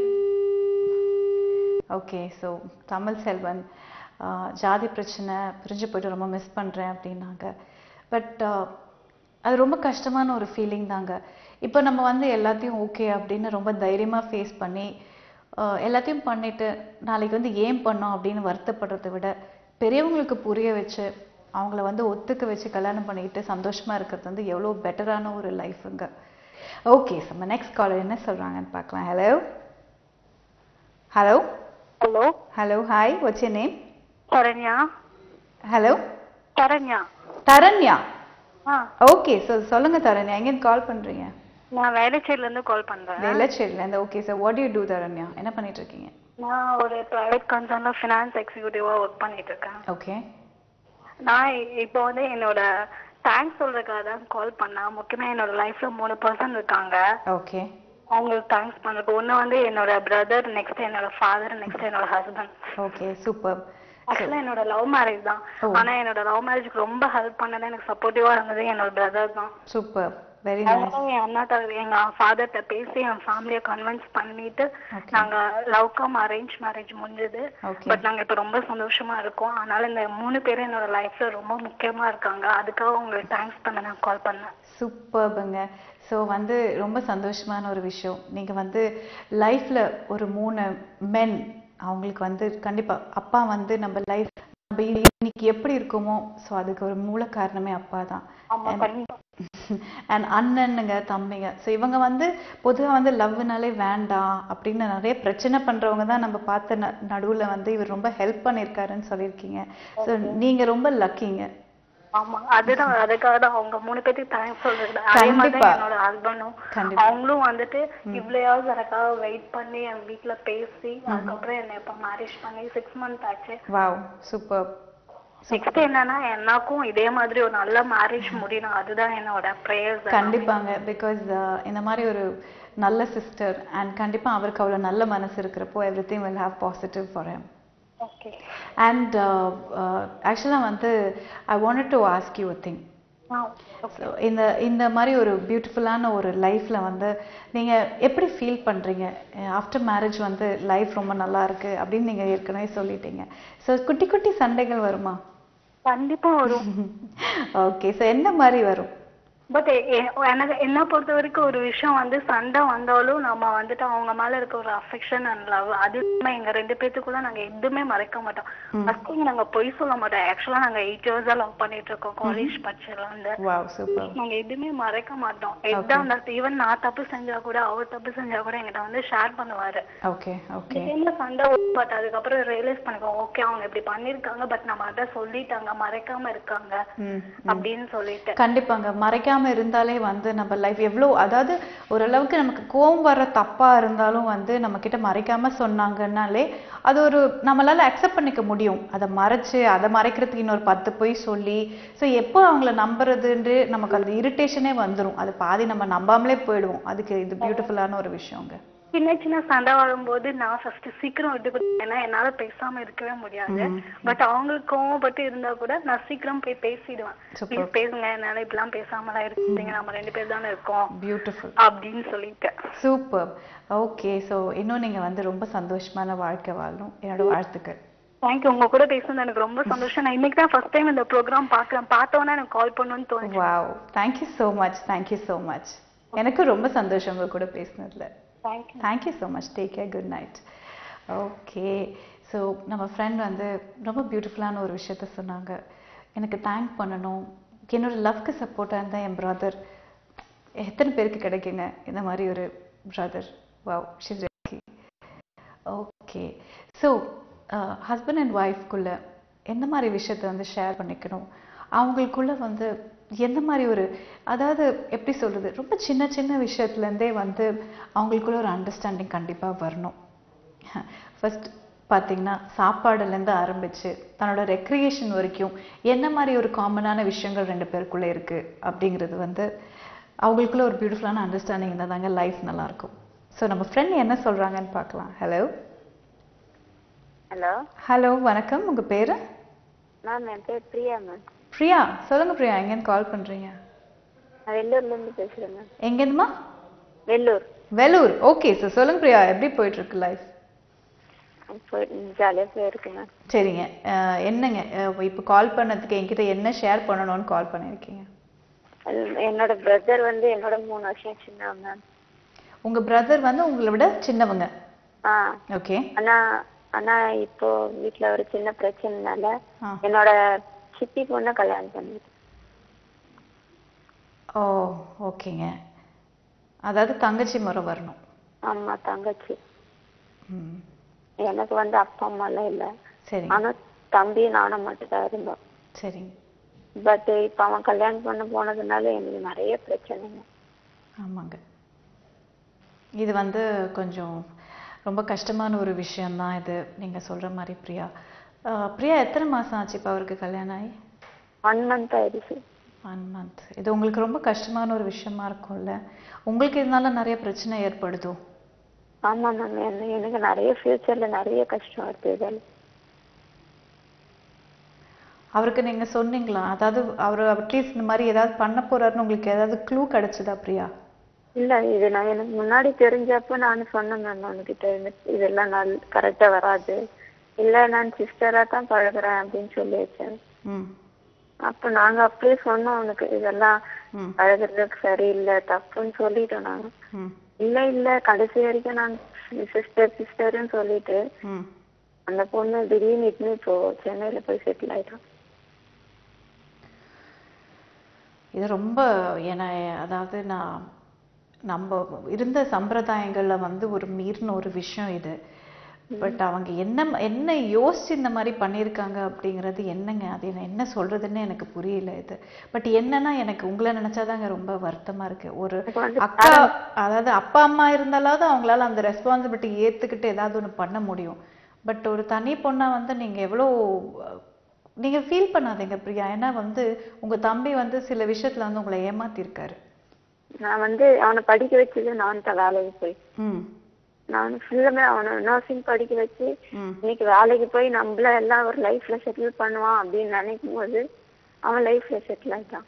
S1: ஓகே. ஸோ தமிழ் செல்வன் ஜாதி பிரச்சனை பிரிஞ்சு போய்ட்டு ரொம்ப மிஸ் பண்ணுறேன் அப்படின்னாங்க. பட் அது ரொம்ப கஷ்டமான ஒரு ஃபீலிங் தாங்க. இப்போ நம்ம வந்து எல்லாத்தையும் ஓகே அப்படின்னு ரொம்ப தைரியமாக ஃபேஸ் பண்ணி எல்லாத்தையும் பண்ணிவிட்டு நாளைக்கு வந்து ஏன் பண்ணோம் அப்படின்னு வருத்தப்படுறதை விட பெரியவங்களுக்கு புரிய வச்சு அவங்கள வந்து ஒத்துக்க வச்சு கல்யாணம் பண்ணிக்கிட்டு சந்தோஷமாக இருக்கிறது வந்து எவ்வளோ பெட்டரான ஒரு லைஃபுங்க. ஓகே. நம்ம நெக்ஸ்ட் காலர் என்ன சொல்கிறாங்கன்னு பார்க்கலாம். Hello hello
S10: hello
S1: hello hi, what's your name?
S10: Dharanya.
S1: Hello
S10: Dharanya.
S1: Dharanya. Okay. சொல்லுங்க தரண்யா, எங்கேருந்து கால் பண்ணுறீங்க?
S10: நான் வேளச்சேரியிலேருந்து கால் பண்ணுறேன்.
S1: வேளச்சேரியிலேருந்து. Okay sir, what you do Dharanya? என்ன பண்ணிட்டு இருக்கீங்க?
S10: நான் ஒரு ப்ரைவேட் கன்சர்னில் ஃபினான்ஸ் எக்ஸிக்யூட்டிவாக ஒர்க் பண்ணிட்டு இருக்கேன்.
S1: ஓகே.
S10: நான் இப்போ வந்து என்னோட தேங்க்ஸ் சொல்றதுக்காக தான் கால் பண்ணேன். முக்கியமாக என்னோட லைஃப்ல 3 பர்சன் இருக்காங்க.
S1: ஓகே.
S10: அவங்களுக்கு தேங்க்ஸ் பண்ணுறதுக்கு ஒன்று வந்து என்னோட பிரதர், நெக்ஸ்ட் என்னோட ஃபாதர், நெக்ஸ்ட் என்னோட ஹஸ்பண்ட்.
S1: ஓகே. சூப்பர்.
S10: ஆக்சுவலாக என்னோட லவ் மேரேஜ் தான். ஆனால் என்னோட லவ் மேரேஜ்க்கு ரொம்ப ஹெல்ப் பண்ணது, எனக்கு சப்போர்ட்டிவாக இருந்தது என்னோட பிரதர் தான்.
S1: சூப்பர். Very nice.
S10: என் அண்ணாட்ட எங்க ஃபாதர்கிட்ட பேசி என் ஃபேமிலியை கன்வின்ஸ் பண்ணிட்டு நாங்க லவ் கம் அரேஞ்ச் மேரேஜ் முடிஞ்சது. பட் நாங்க இப்ப ரொம்ப சந்தோஷமா இருக்கோம். அதனால இந்த 3 பேரும் என்னோட லைஃப்ல ரொம்ப முக்கியமா இருக்காங்க. அதுக்காக உங்களுக்கு தேங்க்ஸ் பண்ண நான் கால் பண்ணேன்.
S1: சூப்பர்ங்க. ஸோ வந்து ரொம்ப சந்தோஷமான ஒரு விஷயம். நீங்கள் வந்து லைஃப்பில் ஒரு 3 மென் அவங்களுக்கு வந்து கண்டிப்பாக அப்பா வந்து நம்ம லைஃப் நம்ம இன்னைக்கு எப்படி இருக்குமோ ஸோ அதுக்கு ஒரு மூல காரணமே அப்பா தான். அண்ட் அண்ணனுங்க, தம்பிங்க. ஸோ இவங்க வந்து பொதுவாக வந்து லவ்னாலே வேண்டாம் அப்படின்னு நிறைய பிரச்சனை பண்ணுறவங்க தான் நம்ம பார்த்த நடுவில் வந்து இவர் ரொம்ப ஹெல்ப் பண்ணியிருக்காருன்னு சொல்லியிருக்கீங்க. ஸோ நீங்கள் ரொம்ப லக்கிங்க.
S10: ஆமா, அதுதான் அதுக்காக தான் அவங்க 3 பேருக்கு தேங்க்ஸ் சொல்றது. அதே மாதிரி என்னோட ஹஸ்பண்டும் அவங்களும் வந்துட்டு இவ்வளவு எனக்காக வெயிட் பண்ணி என் வீட்டுல பேசி அதுக்கப்புறம் என்ன இப்ப மேரேஜ் பண்ணி 6 months ஆச்சு.
S1: Wow, super.
S10: நெக்ஸ்ட் என்னன்னா எனக்கும் இதே மாதிரி ஒரு நல்ல மேரேஜ் முடியணும், அதுதான் என்னோட பிரேயர்ஸ்.
S1: கண்டிப்பாங்க. பிகாஸ் இந்த மாதிரி ஒரு நல்ல சிஸ்டர் அண்ட் கண்டிப்பா அவருக்கு அவ்வளவு நல்ல மனசு இருக்கிறப்போ everything will have positive for him.
S10: Okay.
S1: And actually வந்து I wanted to ask you a thing. So இந்த மாதிரி ஒரு பியூட்டிஃபுல்லான ஒரு லைஃப்ல வந்து நீங்க எப்படி ஃபீல் பண்றீங்க? ஆஃப்டர் மேரேஜ் வந்து லைஃப் ரொம்ப நல்லா இருக்கு அப்படின்னு நீங்க ஏற்கனவே சொல்லிட்டீங்க. ஸோ குட்டி குட்டி சண்டைகள் வருமா?
S10: கண்டிப்பா வரும்.
S1: ஓகே. ஸோ என்ன மாதிரி வரும்?
S10: பட் எனக்கு என்ன பொறுத்த வரைக்கும் ஒரு விஷயம் வந்து சண்டை வந்தாலும் நம்ம வந்துட்டு அவங்க மேல இருக்க ஒரு அஃபெக்ஷன் அண்ட் லவ் அது எங்க 2 பேத்துக்குள்ள நாங்க எதுவுமே மறைக்க மாட்டோம். ஃபர்ஸ்ட் நாங்க பொய் சொல்ல மாட்டோம். ஆக்சுவலா நாங்க 8 years லவ் பண்ணிட்டு இருக்கோம் காலேஜ் படிச்சதுல இருந்து. நாங்க எதுவுமே மறைக்க மாட்டோம். எதா இருந்தாலும் ஈவன் நான் தப்பு செஞ்சா கூட அவர் தப்பு செஞ்சா கூட எங்கிட்ட வந்து ஷேர் பண்ணுவாரு. சண்டை பட் அதுக்கப்புறம் ரியலைஸ் பண்ணிக்கோம் ஓகே அவங்க இப்படி பண்ணிருக்காங்க பட் நம்ம அதை சொல்லிட்டாங்க மறைக்காம இருக்காங்க அப்படின்னு சொல்லிட்டு.
S1: கண்டிப்பாங்க. மறைக்காம இருந்தாலே வந்து நம்ம லைஃப் எவ்வளோ, அதாவது ஓரளவுக்கு நமக்கு கோவம் வர தப்பா இருந்தாலும் வந்து நம்ம கிட்ட மறைக்காம சொன்னாங்கன்னாலே அது ஒரு நம்மளால அக்செப்ட் பண்ணிக்க முடியும். அதை மறைச்சு அதை மறைக்கிறதுக்கு இன்னொரு 10 பொய் சொல்லி ஸோ எப்போ அவங்கள நம்புறதுன்னு நமக்கு அந்த இரிட்டேஷனே வந்துடும். அது பாதி நம்ம நம்பாமலே போயிடுவோம். அதுக்கு இது பியூட்டிஃபுல்லான ஒரு விஷயங்க.
S10: சின்ன சின்ன சண்டை வரும்போது நான் ஃபர்ஸ்ட் சீக்கிரம் விட்டு கொடுத்தேன்னா என்னால பேசாம இருக்கவே முடியாது. பட் அவங்களுக்கு கோவப்பட்டு இருந்தா கூட நான் சீக்கிரம் போய் பேசிடுவேன். ப்ளீஸ் பேசுங்க, என்னால இப்பெல்லாம் பேசாமலாம் இருக்கீங்க, நம்ம 2 பேர் தானே இருக்கோம்.
S1: பியூட்டிஃபுல்
S10: அப்படின்னு சொல்லிட்டு.
S1: சூப்பர். ஓகே. ஸோ இன்னும் நீங்க வந்து ரொம்ப சந்தோஷமான வாழ்க்கை வாழணும். என்னோட வாழ்த்துக்கள்.
S10: தேங்க்யூ. உங்க கூட பேசுனது எனக்கு ரொம்ப சந்தோஷம். நான் இன்னைக்கு தான் ஃபர்ஸ்ட் டைம் இந்த ப்ரோக்ராம் பார்க்குறேன். பார்த்தோன்னா எனக்கு கால் பண்ணணும்னு தோணுச்சு.
S1: Wow, thank you so much. Thank you so much. எனக்கு ரொம்ப சந்தோஷம் உங்க கூட பேசுனதுல. Thank you so much. Take care. Good night. Okay. So நம்ம ஃப்ரெண்ட் வந்து ரொம்ப பியூட்டிஃபுல்லான ஒரு விஷயத்த சொன்னாங்க. எனக்கு தேங்க் பண்ணணும். என்னோட லவ்க்கு சப்போர்ட்டாக இருந்தால் என் பிரதர் எத்தனை பேருக்கு கிடைக்குங்க இந்த மாதிரி ஒரு brother? Wow, she's lucky. Okay. So husband and ஒய்ஃப்குள்ள எந்த மாதிரி விஷயத்த வந்து ஷேர் பண்ணிக்கணும், அவங்களுக்குள்ள வந்து எந்த மாதிரி ஒரு, அதாவது எப்படி சொல்றது, ரொம்ப சின்ன சின்ன விஷயத்துலேருந்தே வந்து அவங்களுக்குள்ள ஒரு அண்டர்ஸ்டாண்டிங் கண்டிப்பாக வரணும். ஃபர்ஸ்ட் பார்த்தீங்கன்னா சாப்பாடுலேருந்து ஆரம்பித்து தன்னோட ரெக்ரியேஷன் வரைக்கும் என்ன மாதிரி ஒரு காமனான விஷயங்கள் 2 பேருக்குள்ளே இருக்குது அப்படிங்கிறது வந்து அவங்களுக்குள்ள ஒரு பியூட்டிஃபுல்லான அண்டர்ஸ்டாண்டிங் இருந்தால் தாங்க லைஃப் நல்லாயிருக்கும். ஸோ நம்ம ஃப்ரெண்ட் என்ன சொல்றாங்கன்னு பார்க்கலாம். ஹலோ
S11: ஹலோ
S1: ஹலோ வணக்கம், உங்க பேரு?
S11: மேம் என் பேர் பிரியா மேம்.
S1: பிரியா, சொல்லுங்க பிரியா, எங்கேருந்து கால் பண்றீங்க?
S11: நான் வெள்ளூர்லேருந்து பேசுகிறேன் மேம்.
S1: எங்கேருந்துமா?
S11: வெள்ளூர்.
S1: வெள்ளூர், ஓகே சார். சொல்லுங்க பிரியா, எப்படி போயிட்டு இருக்கு லைஃப்?
S11: ஜாலியாக போயிருக்கு மேம்.
S1: சரிங்க, என்னங்க இப்போ கால் பண்ணதுக்கு என்கிட்ட என்ன ஷேர் பண்ணணும்னு கால் பண்ணியிருக்கீங்க?
S11: என்னோட பிரதர் வந்து என்னோட 3 வருஷம் சின்ன மேம்.
S1: உங்க பிரதர் வந்து உங்களை விட சின்னவங்க? ஓகே.
S11: ஆனா இப்போ வீட்டுல ஒரு சின்ன பிரச்சனைனால என்னோட சித்தி பொண்ணை கல்யாணம் பண்ணிட்டு.
S1: ஓ ஓகேங்க. அதாவது தங்கச்சி முறை வரணும்.
S11: ஆமா தங்கச்சி. எனக்கு வந்து அப்பா அம்மா எல்லாம் இல்ல.
S1: சரி.
S11: ஆனா தம்பி நானும் மட்டும் தான் இருந்தோம்.
S1: சரிங்க.
S11: பட் இப்ப அவன் கல்யாணம் பண்ண போனதுனால எனக்கு நிறைய பிரச்சனைங்க.
S1: ஆமாங்க, இது வந்து கொஞ்சம் ரொம்ப கஷ்டமான ஒரு விஷயம்தான் இது, நீங்க சொல்ற மாதிரி. பிரியா பிரியா எத்தனை மாசம் ஆச்சு இப்போ அவருக்கு கல்யாணம் ஆகி?
S11: 1 month ஆயிடுச்சு.
S1: 1 month. இது உங்களுக்கு ரொம்ப கஷ்டமான ஒரு விஷயமா இருக்கும்ல? உங்களுக்கு இதனால நிறைய பிரச்சனை ஏற்படுதோ?
S11: ஆமா மேம், எனக்கு நிறைய ஃபியூச்சர்ல நிறைய கஷ்டம் இருக்கு.
S1: அவருக்கு நீங்க சொன்னீங்களா? அதாவது அவர் அட்லீஸ்ட் இந்த மாதிரி ஏதாவது பண்ண போறாருன்னு உங்களுக்கு ஏதாவது க்ளூ கிடைச்சதா பிரியா?
S11: இல்ல, இது நான் எனக்கு முன்னாடி தெரிஞ்சப்ப நான் சொன்னேன் மேம் அவனுக்கிட்ட, இதெல்லாம் கரெக்டா வராது, இல்ல நான் சிஸ்டரா தான் பழகுறேன் அப்படின்னு சொல்லி வச்சேன். அப்ப நாங்க அப்படியே சொன்னோம் அவனுக்கு, இதெல்லாம் பழகுறதுக்கு சரியில்லை, தப்புன்னு சொல்லிட்டோம் நாங்க. இல்ல கடைசி வரைக்கும் நான் சிஸ்டர்னு சொல்லிட்டு அந்த பொண்ணு திடீர்னு இப்போ சென்னையில போய் செட்டில் ஆயிட்டோம்.
S1: இது ரொம்ப அதாவது நம்ம இருந்த சம்பிரதாயங்கள்ல வந்து ஒரு மீறின ஒரு விஷயம் இது. பட் அவங்க என்ன யோசிச்சு இந்த மாதிரி பண்ணியிருக்காங்க அப்படிங்கிறது என்னங்க, அது என்ன சொல்றதுன்னு எனக்கு புரியல இது. பட் என்னன்னா எனக்கு உங்களை நினைச்சாதாங்க ரொம்ப வருத்தமா இருக்கு. ஒரு அக்கா, அதாவது அப்பா அம்மா இருந்தாலாவது அவங்களால அந்த ரெஸ்பான்சிபிலிட்டி ஏத்துக்கிட்டு ஏதாவது ஒண்ணு பண்ண முடியும். பட் ஒரு தனி பொண்ணா வந்து நீங்க ஃபீல் பண்ணாதீங்க பிரியா. ஏன்னா வந்து உங்க தம்பி வந்து சில விஷயத்துல வந்து உங்களை ஏமாத்திருக்காரு.
S11: நான் வந்து அவனை படிக்க வச்சது நான் தான் வேலைக்கு போய். நான் ஃபுல்லுமே அவனை நர்சிங் படிக்க வச்சு இன்னைக்கு வேலைக்கு போய் நம்மள எல்லாம் ஒரு லைஃப்ல செட்டில் பண்ணுவான் அப்படின்னு நினைக்கும் போது அவன் லைஃப்ல செட்டில் ஆயிட்டான்.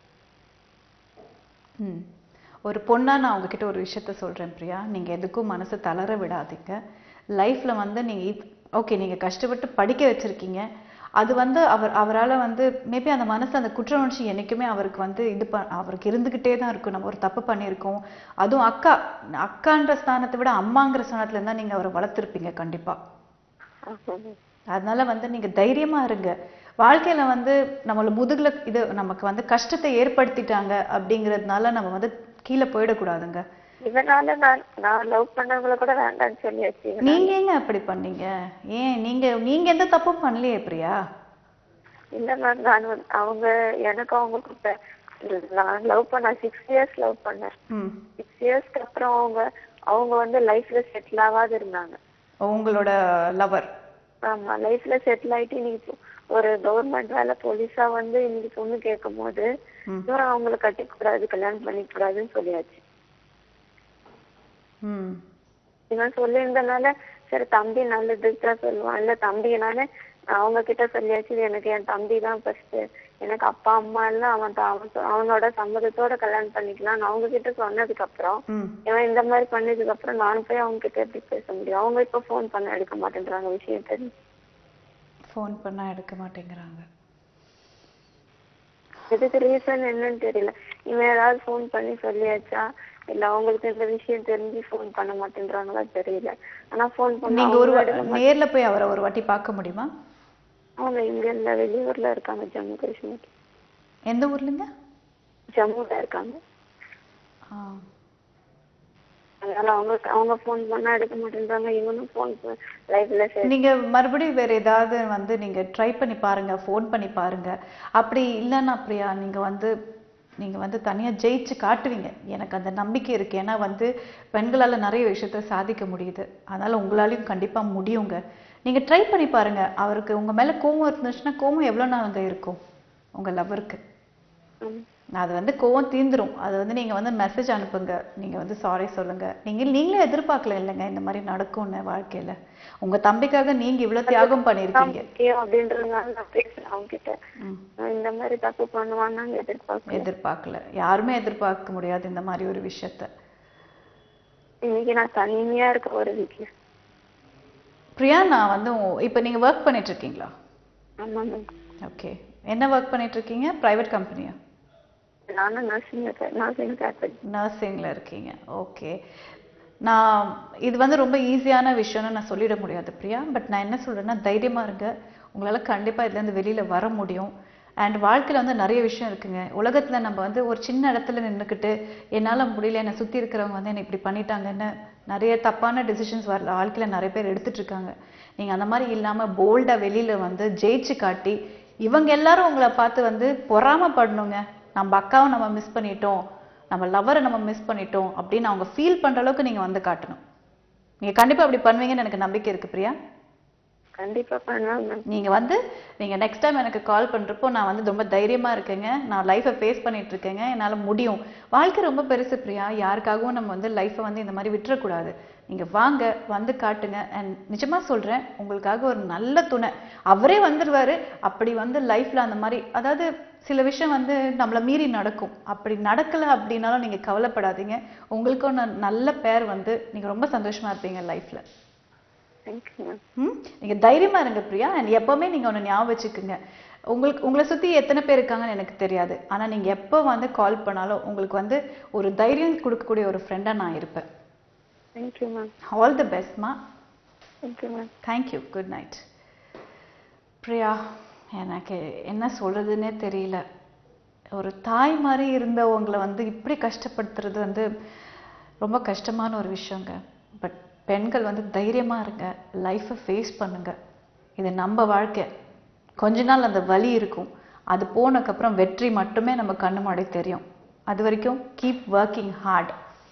S1: ஒரு பொண்ணா நான் உங்ககிட்ட ஒரு விஷயத்த சொல்றேன் பிரியா, நீங்க எதுக்கும் மனசை தளர விடாதீங்க. லைஃப்ல வந்து நீங்க ஓகே, நீங்க கஷ்டப்பட்டு படிக்க வச்சிருக்கீங்க. அது வந்து அவரால் வந்து மேபி அந்த மனசுல அந்த குற்ற உணர்ச்சி என்னைக்குமே அவருக்கு வந்து அவருக்கு இருந்துகிட்டே தான் இருக்கும். நம்ம ஒரு தப்பு பண்ணியிருக்கோம், அதுவும் அக்கான்ற ஸ்தானத்தை விட அம்மாங்கிற ஸ்தானத்துல இருந்தா நீங்க அவரை வளர்த்துருப்பீங்க கண்டிப்பா. அதனால வந்து நீங்க தைரியமா இருங்க. வாழ்க்கையில வந்து நம்மள முதுகுல நமக்கு வந்து கஷ்டத்தை ஏற்படுத்திட்டாங்க அப்படிங்கிறதுனால நம்ம வந்து கீழே போயிடக்கூடாதுங்க.
S11: இதனால நான் லவ் பண்ணவங்கள கூட வேண்டாம்னு சொல்லியாச்சு.
S1: நீங்க ஏங்க அப்படி பண்ணீங்க? ஏன் நீங்க எந்த தப்பும் பண்ணலையே பிரியா?
S11: இல்ல மேம், நான் அவங்க எனக்கு அவங்களுக்கு நான் லவ் பண்ண 6 years லவ் பண்ணேன். 6 yearsக்கு அப்புறம் அவங்க வந்து லைஃப்ல செட்டில் ஆகாது இருந்தாங்க.
S1: உங்களோட லவர்?
S11: ஆமா, லைஃப்ல செட்டில் ஆயிட்டு இன்னைக்கு ஒரு கவர்மெண்ட் வேலை போலீஸா வந்து இன்னைக்கு பொண்ணு கேட்கும் போது அவங்களை கட்டிக்கூடாது, கல்யாணம் பண்ணிக்க கூடாதுன்னு சொல்லியாச்சு. இவன் சொல்லியிருந்தனால சரி தம்பி நல்லதுதான் சொல்லுவான். இல்ல தம்பினால அவங்க கிட்ட சொல்லியாச்சு, எனக்கு என் தம்பி தான் ஃபர்ஸ்ட், எனக்கு அப்பா அம்மா எல்லாம் அவனோட சம்மதத்தோட கல்யாணம் பண்ணிக்கலாம் அவங்க கிட்ட சொன்னதுக்கு அப்புறம் இவன் இந்த மாதிரி பண்ணதுக்கு அப்புறம் நானும் போய் அவங்க கிட்ட எப்படி பேச முடியும்? அவங்க இப்ப போன் பண்ண எடுக்க மாட்டேங்கிறாங்க. விஷயம் தெரிஞ்சு
S1: போன் பண்ணா எடுக்க மாட்டேங்கிறாங்க.
S11: இதுக்கு ரீசன் என்னன்னு தெரியல. இவன் ஏதாவது போன் பண்ணி சொல்லியாச்சா இல்ல அவங்களுக்கு இந்த விஷயம் தெரிஞ்சு போன் பண்ண மாட்டேன்றாங்களா தெரியல. ஆனா போன் பண்ணி
S1: நீங்க நேர்ல போய் அவரை ஒரு வாட்டி பார்க்க முடியுமா?
S11: அவங்க இங்க இல்ல, வெளியூர்ல இருக்காங்க, ஜம்மு காஷ்மீர்.
S1: எந்த ஊர்லங்க?
S11: ஜம்முல இருக்காங்க. அதனால அவங்க போன் பண்ணா எடுக்க மாட்டேன்றாங்க. இவனும் போன் லைவ்ல.
S1: நீங்க மறுபடியும் வேற ஏதாவது வந்து நீங்க ட்ரை பண்ணி பாருங்க, போன் பண்ணி பாருங்க. அப்படி இல்லைன்னா பிரியா நீங்க வந்து தனியா ஜெயிச்சு காட்டுவீங்க, எனக்கு அந்த நம்பிக்கை இருக்கு. ஏன்னா வந்து பெண்களால நிறைய விஷயத்த சாதிக்க முடியுது. அதனால உங்களாலையும் கண்டிப்பா முடியுங்க. நீங்க ட்ரை பண்ணி பாருங்க. அவருக்கு உங்க மேல கோவம் இருந்துச்சுன்னா கோவம் எவ்வளவு நாள் அங்க இருக்கும் உங்க லவருக்கு? அது வந்து கோவம் தீந்துரும். அது வந்து நீங்க வந்து மெசேஜ் அனுப்புங்க. நீங்க வந்து சாரி சொல்லுங்க. நீங்களே எதிர்பார்க்கல இல்லைங்க இந்த மாதிரி நடக்கும்னு வாழ்க்கையில. உங்க தம்பிக்காக நீங்க இவ்வளவு தியாகம் பண்ணிருக்கீங்க
S11: அப்படின்றதுனால நான் பேசுறேன் அவங்க கிட்ட. இந்த மாதிரி தப்பு பண்ணுவான்னு
S1: எதிர்பார்க்கல. யாருமே எதிர்பார்க்க முடியாது இந்த மாதிரி ஒரு விஷயத்த.
S11: இன்னைக்கு நான் தனிமையா இருக்க ஒரு வீட்டுல.
S1: பிரியா, நான் வந்து இப்ப நீங்க ஒர்க் பண்ணிட்டு இருக்கீங்களா?
S11: ஆமா மேம்.
S1: ஓகே. என்ன ஒர்க் பண்ணிட்டு இருக்கீங்க? பிரைவேட் கம்பெனியா?
S11: நானும்
S1: நர்சிங்ல இருக்கீங்க. ஓகே. நான் இது வந்து ரொம்ப ஈஸியான விஷயம்னு நான் சொல்லிட முடியாது பிரியா. பட் நான் என்ன சொல்றேன்னா, தைரியமா இருங்க. உங்களால கண்டிப்பா இதுல இருந்து வெளியில வர முடியும். அண்ட் வாழ்க்கையில வந்து நிறைய விஷயம் இருக்குங்க. உலகத்துல நம்ம வந்து ஒரு சின்ன இடத்துல நின்றுக்கிட்டு என்னால முடியல, என்னை சுத்தி இருக்கிறவங்க வந்து என்னை இப்படி பண்ணிட்டாங்கன்னு நிறைய தப்பான டிசிஷன்ஸ் வாழ்க்கையில நிறைய பேர் எடுத்துட்டு இருக்காங்க. நீங்க அந்த மாதிரி இல்லாம போல்டா வெளியில வந்து ஜெயிச்சு காட்டி, இவங்க எல்லாரும் உங்களை பார்த்து வந்து பொறாமப்படணுங்க. நம்ம அக்காவை நம்ம மிஸ் பண்ணிட்டோம், நம்ம லவ்வரை நம்ம மிஸ் பண்ணிட்டோம் அப்படின்னு அவங்க ஃபீல் பண்ற அளவுக்கு நீங்க வந்து காட்டணும். நீங்க கண்டிப்பா அப்படி பண்ணுவீங்கன்னு எனக்கு நம்பிக்கை இருக்கு பிரியா.
S11: கண்டிப்பா பண்ணுவேன்.
S1: நீங்க நெக்ஸ்ட் டைம் எனக்கு கால் பண்றப்போ நான் வந்து ரொம்ப தைரியமா இருக்கேங்க, நான் லைஃபை ஃபேஸ் பண்ணிட்டு இருக்கேங்க, என்னால முடியும். வாழ்க்கை ரொம்ப பெருசு பிரியா. யாருக்காகவும் நம்ம வந்து லைஃபை வந்து இந்த மாதிரி விட்டுறக்கூடாது. நீங்க வாங்க, வந்து காட்டுங்க. அண்ட் நிஜமா சொல்றேன், உங்களுக்காக ஒரு நல்ல துணை அவரே வந்துருவாரு. அப்படி வந்து லைஃப்ல அந்த மாதிரி, அதாவது சில விஷயம் வந்து நம்மள மீறி நடக்கும். அப்படி நடக்கல அப்படின்னாலும் நீங்க கவலைப்படாதீங்க. உங்களுக்கு ஒரு நல்ல பேர் வந்து நீங்க ரொம்ப சந்தோஷமா இருப்பீங்க லைஃப்ல. நீங்க தைரியமா இருங்க பிரியா. அண்ட் எப்பவுமே நீங்க ஒண்ணு ஞாபகம் வச்சுக்குங்க, உங்களை சுத்தி எத்தனை பேர் இருக்காங்கன்னு எனக்கு தெரியாது. ஆனா நீங்க எப்போ வந்து கால் பண்ணாலும் உங்களுக்கு வந்து ஒரு தைரியம் கொடுக்கக்கூடிய ஒரு ஃப்ரெண்டா நான் இருப்பேன்.
S11: Thank you, ma'am.
S1: All the best, ma.
S11: Thank you, ma'am.
S1: Thank you. Good night. Priya, எனக்கு என்ன சொல்றதுன்னே தெரியல. ஒரு தாய் மாதிரி இருந்தவங்களை வந்து இப்படி கஷ்டப்படுத்துறது வந்து ரொம்ப கஷ்டமான ஒரு விஷயங்க. பட் பெண்கள் வந்து தைரியமா இருங்க, லைஃப்பை ஃபேஸ் பண்ணுங்க. இது நம்ம வாழ்க்கை. கொஞ்ச நாள் அந்த வலி இருக்கும், அது போனதுக்கப்புறம் வெற்றி மட்டுமே நம்ம கண்ணு முன்னாடி தெரியும். அது வரைக்கும் keep working hard.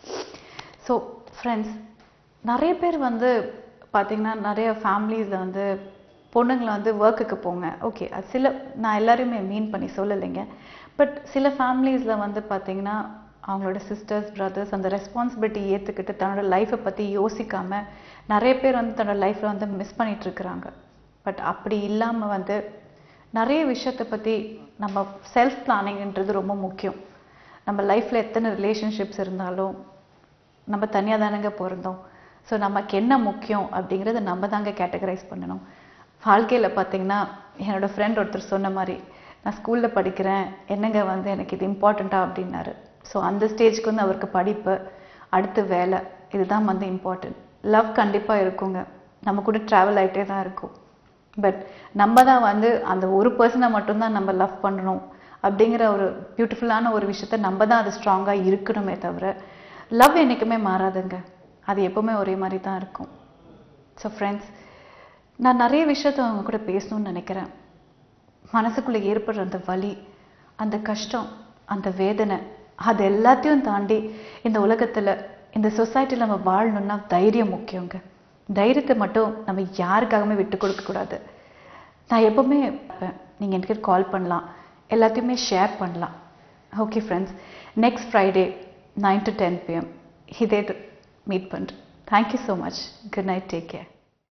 S1: So friends, நிறைய பேர் வந்து பார்த்தீங்கன்னா நிறைய ஃபேமிலிஸில் வந்து பொண்ணுங்களை வந்து ஒர்க்குக்கு போங்க. ஓகே, அது நான் எல்லாரையுமே மீன் பண்ணி சொல்லலைங்க. பட் சில ஃபேமிலிஸில் வந்து பார்த்தீங்கன்னா அவங்களோட சிஸ்டர்ஸ், பிரதர்ஸ் அந்த ரெஸ்பான்சிபிலிட்டி ஏற்றுக்கிட்டு தன்னோட லைஃப்பை பற்றி யோசிக்காமல் நிறைய பேர் வந்து தன்னோட லைஃப்பில் வந்து மிஸ் பண்ணிட்டு இருக்கிறாங்க. பட் அப்படி இல்லாமல் வந்து நிறைய விஷயத்தை பற்றி நம்ம செல்ஃப் பிளானிங்ன்றது ரொம்ப முக்கியம். நம்ம லைஃப்பில் எத்தனை ரிலேஷன்ஷிப்ஸ் இருந்தாலும் நம்ம தனியாக தானேங்க பிறந்தோம். ஸோ நமக்கு என்ன முக்கியம் அப்படிங்கிறத நம்ம தாங்க கேட்டகரைஸ் பண்ணணும். வாழ்க்கையில் பார்த்தீங்கன்னா என்னோடய ஃப்ரெண்ட் ஒருத்தர் சொன்ன மாதிரி, நான் ஸ்கூலில் படிக்கிறேன், என்னங்க வந்து எனக்கு இது இம்பார்ட்டண்ட்டா அப்படின்னாரு. ஸோ அந்த ஸ்டேஜ்க்கு வந்து அவருக்கு படிப்பு, அடுத்து வேலை, இதுதான் வந்து இம்பார்ட்டன்ட். லவ் கண்டிப்பாக இருக்குங்க, நம்ம கூட ட்ராவல் ஆகிட்டே தான் இருக்கும். பட் நம்ம தான் வந்து அந்த ஒரு பர்சனை மட்டும்தான் நம்ம லவ் பண்ணணும் அப்படிங்கிற ஒரு பியூட்டிஃபுல்லான ஒரு விஷயத்த நம்ம தான் அது ஸ்ட்ராங்காக இருக்கணுமே தவிர, லவ் என்றைக்குமே மாறாதுங்க, அது எப்போவுமே ஒரே மாதிரி தான் இருக்கும். ஸோ ஃப்ரெண்ட்ஸ், நான் நிறைய விஷயத்த அவங்க கூட பேசணும்னு நினைக்கிறேன். மனசுக்குள்ளே ஏற்படுற அந்த வலி, அந்த கஷ்டம், அந்த வேதனை, அது எல்லாத்தையும் தாண்டி இந்த உலகத்தில், இந்த சொசைட்டியில் நம்ம வாழணும்னா தைரியம் முக்கியங்க. தைரியத்தை மட்டும் நம்ம யாருக்காகவுமே விட்டு கொடுக்கக்கூடாது. நான் எப்போவுமே நீங்கள் எனக்கு கால் பண்ணலாம், எல்லாத்தையுமே ஷேர் பண்ணலாம். Okay friends, next Friday 9 to 10 PM இதே மீட் பண்ணுறேன். Thank you so much. Good night. Take care.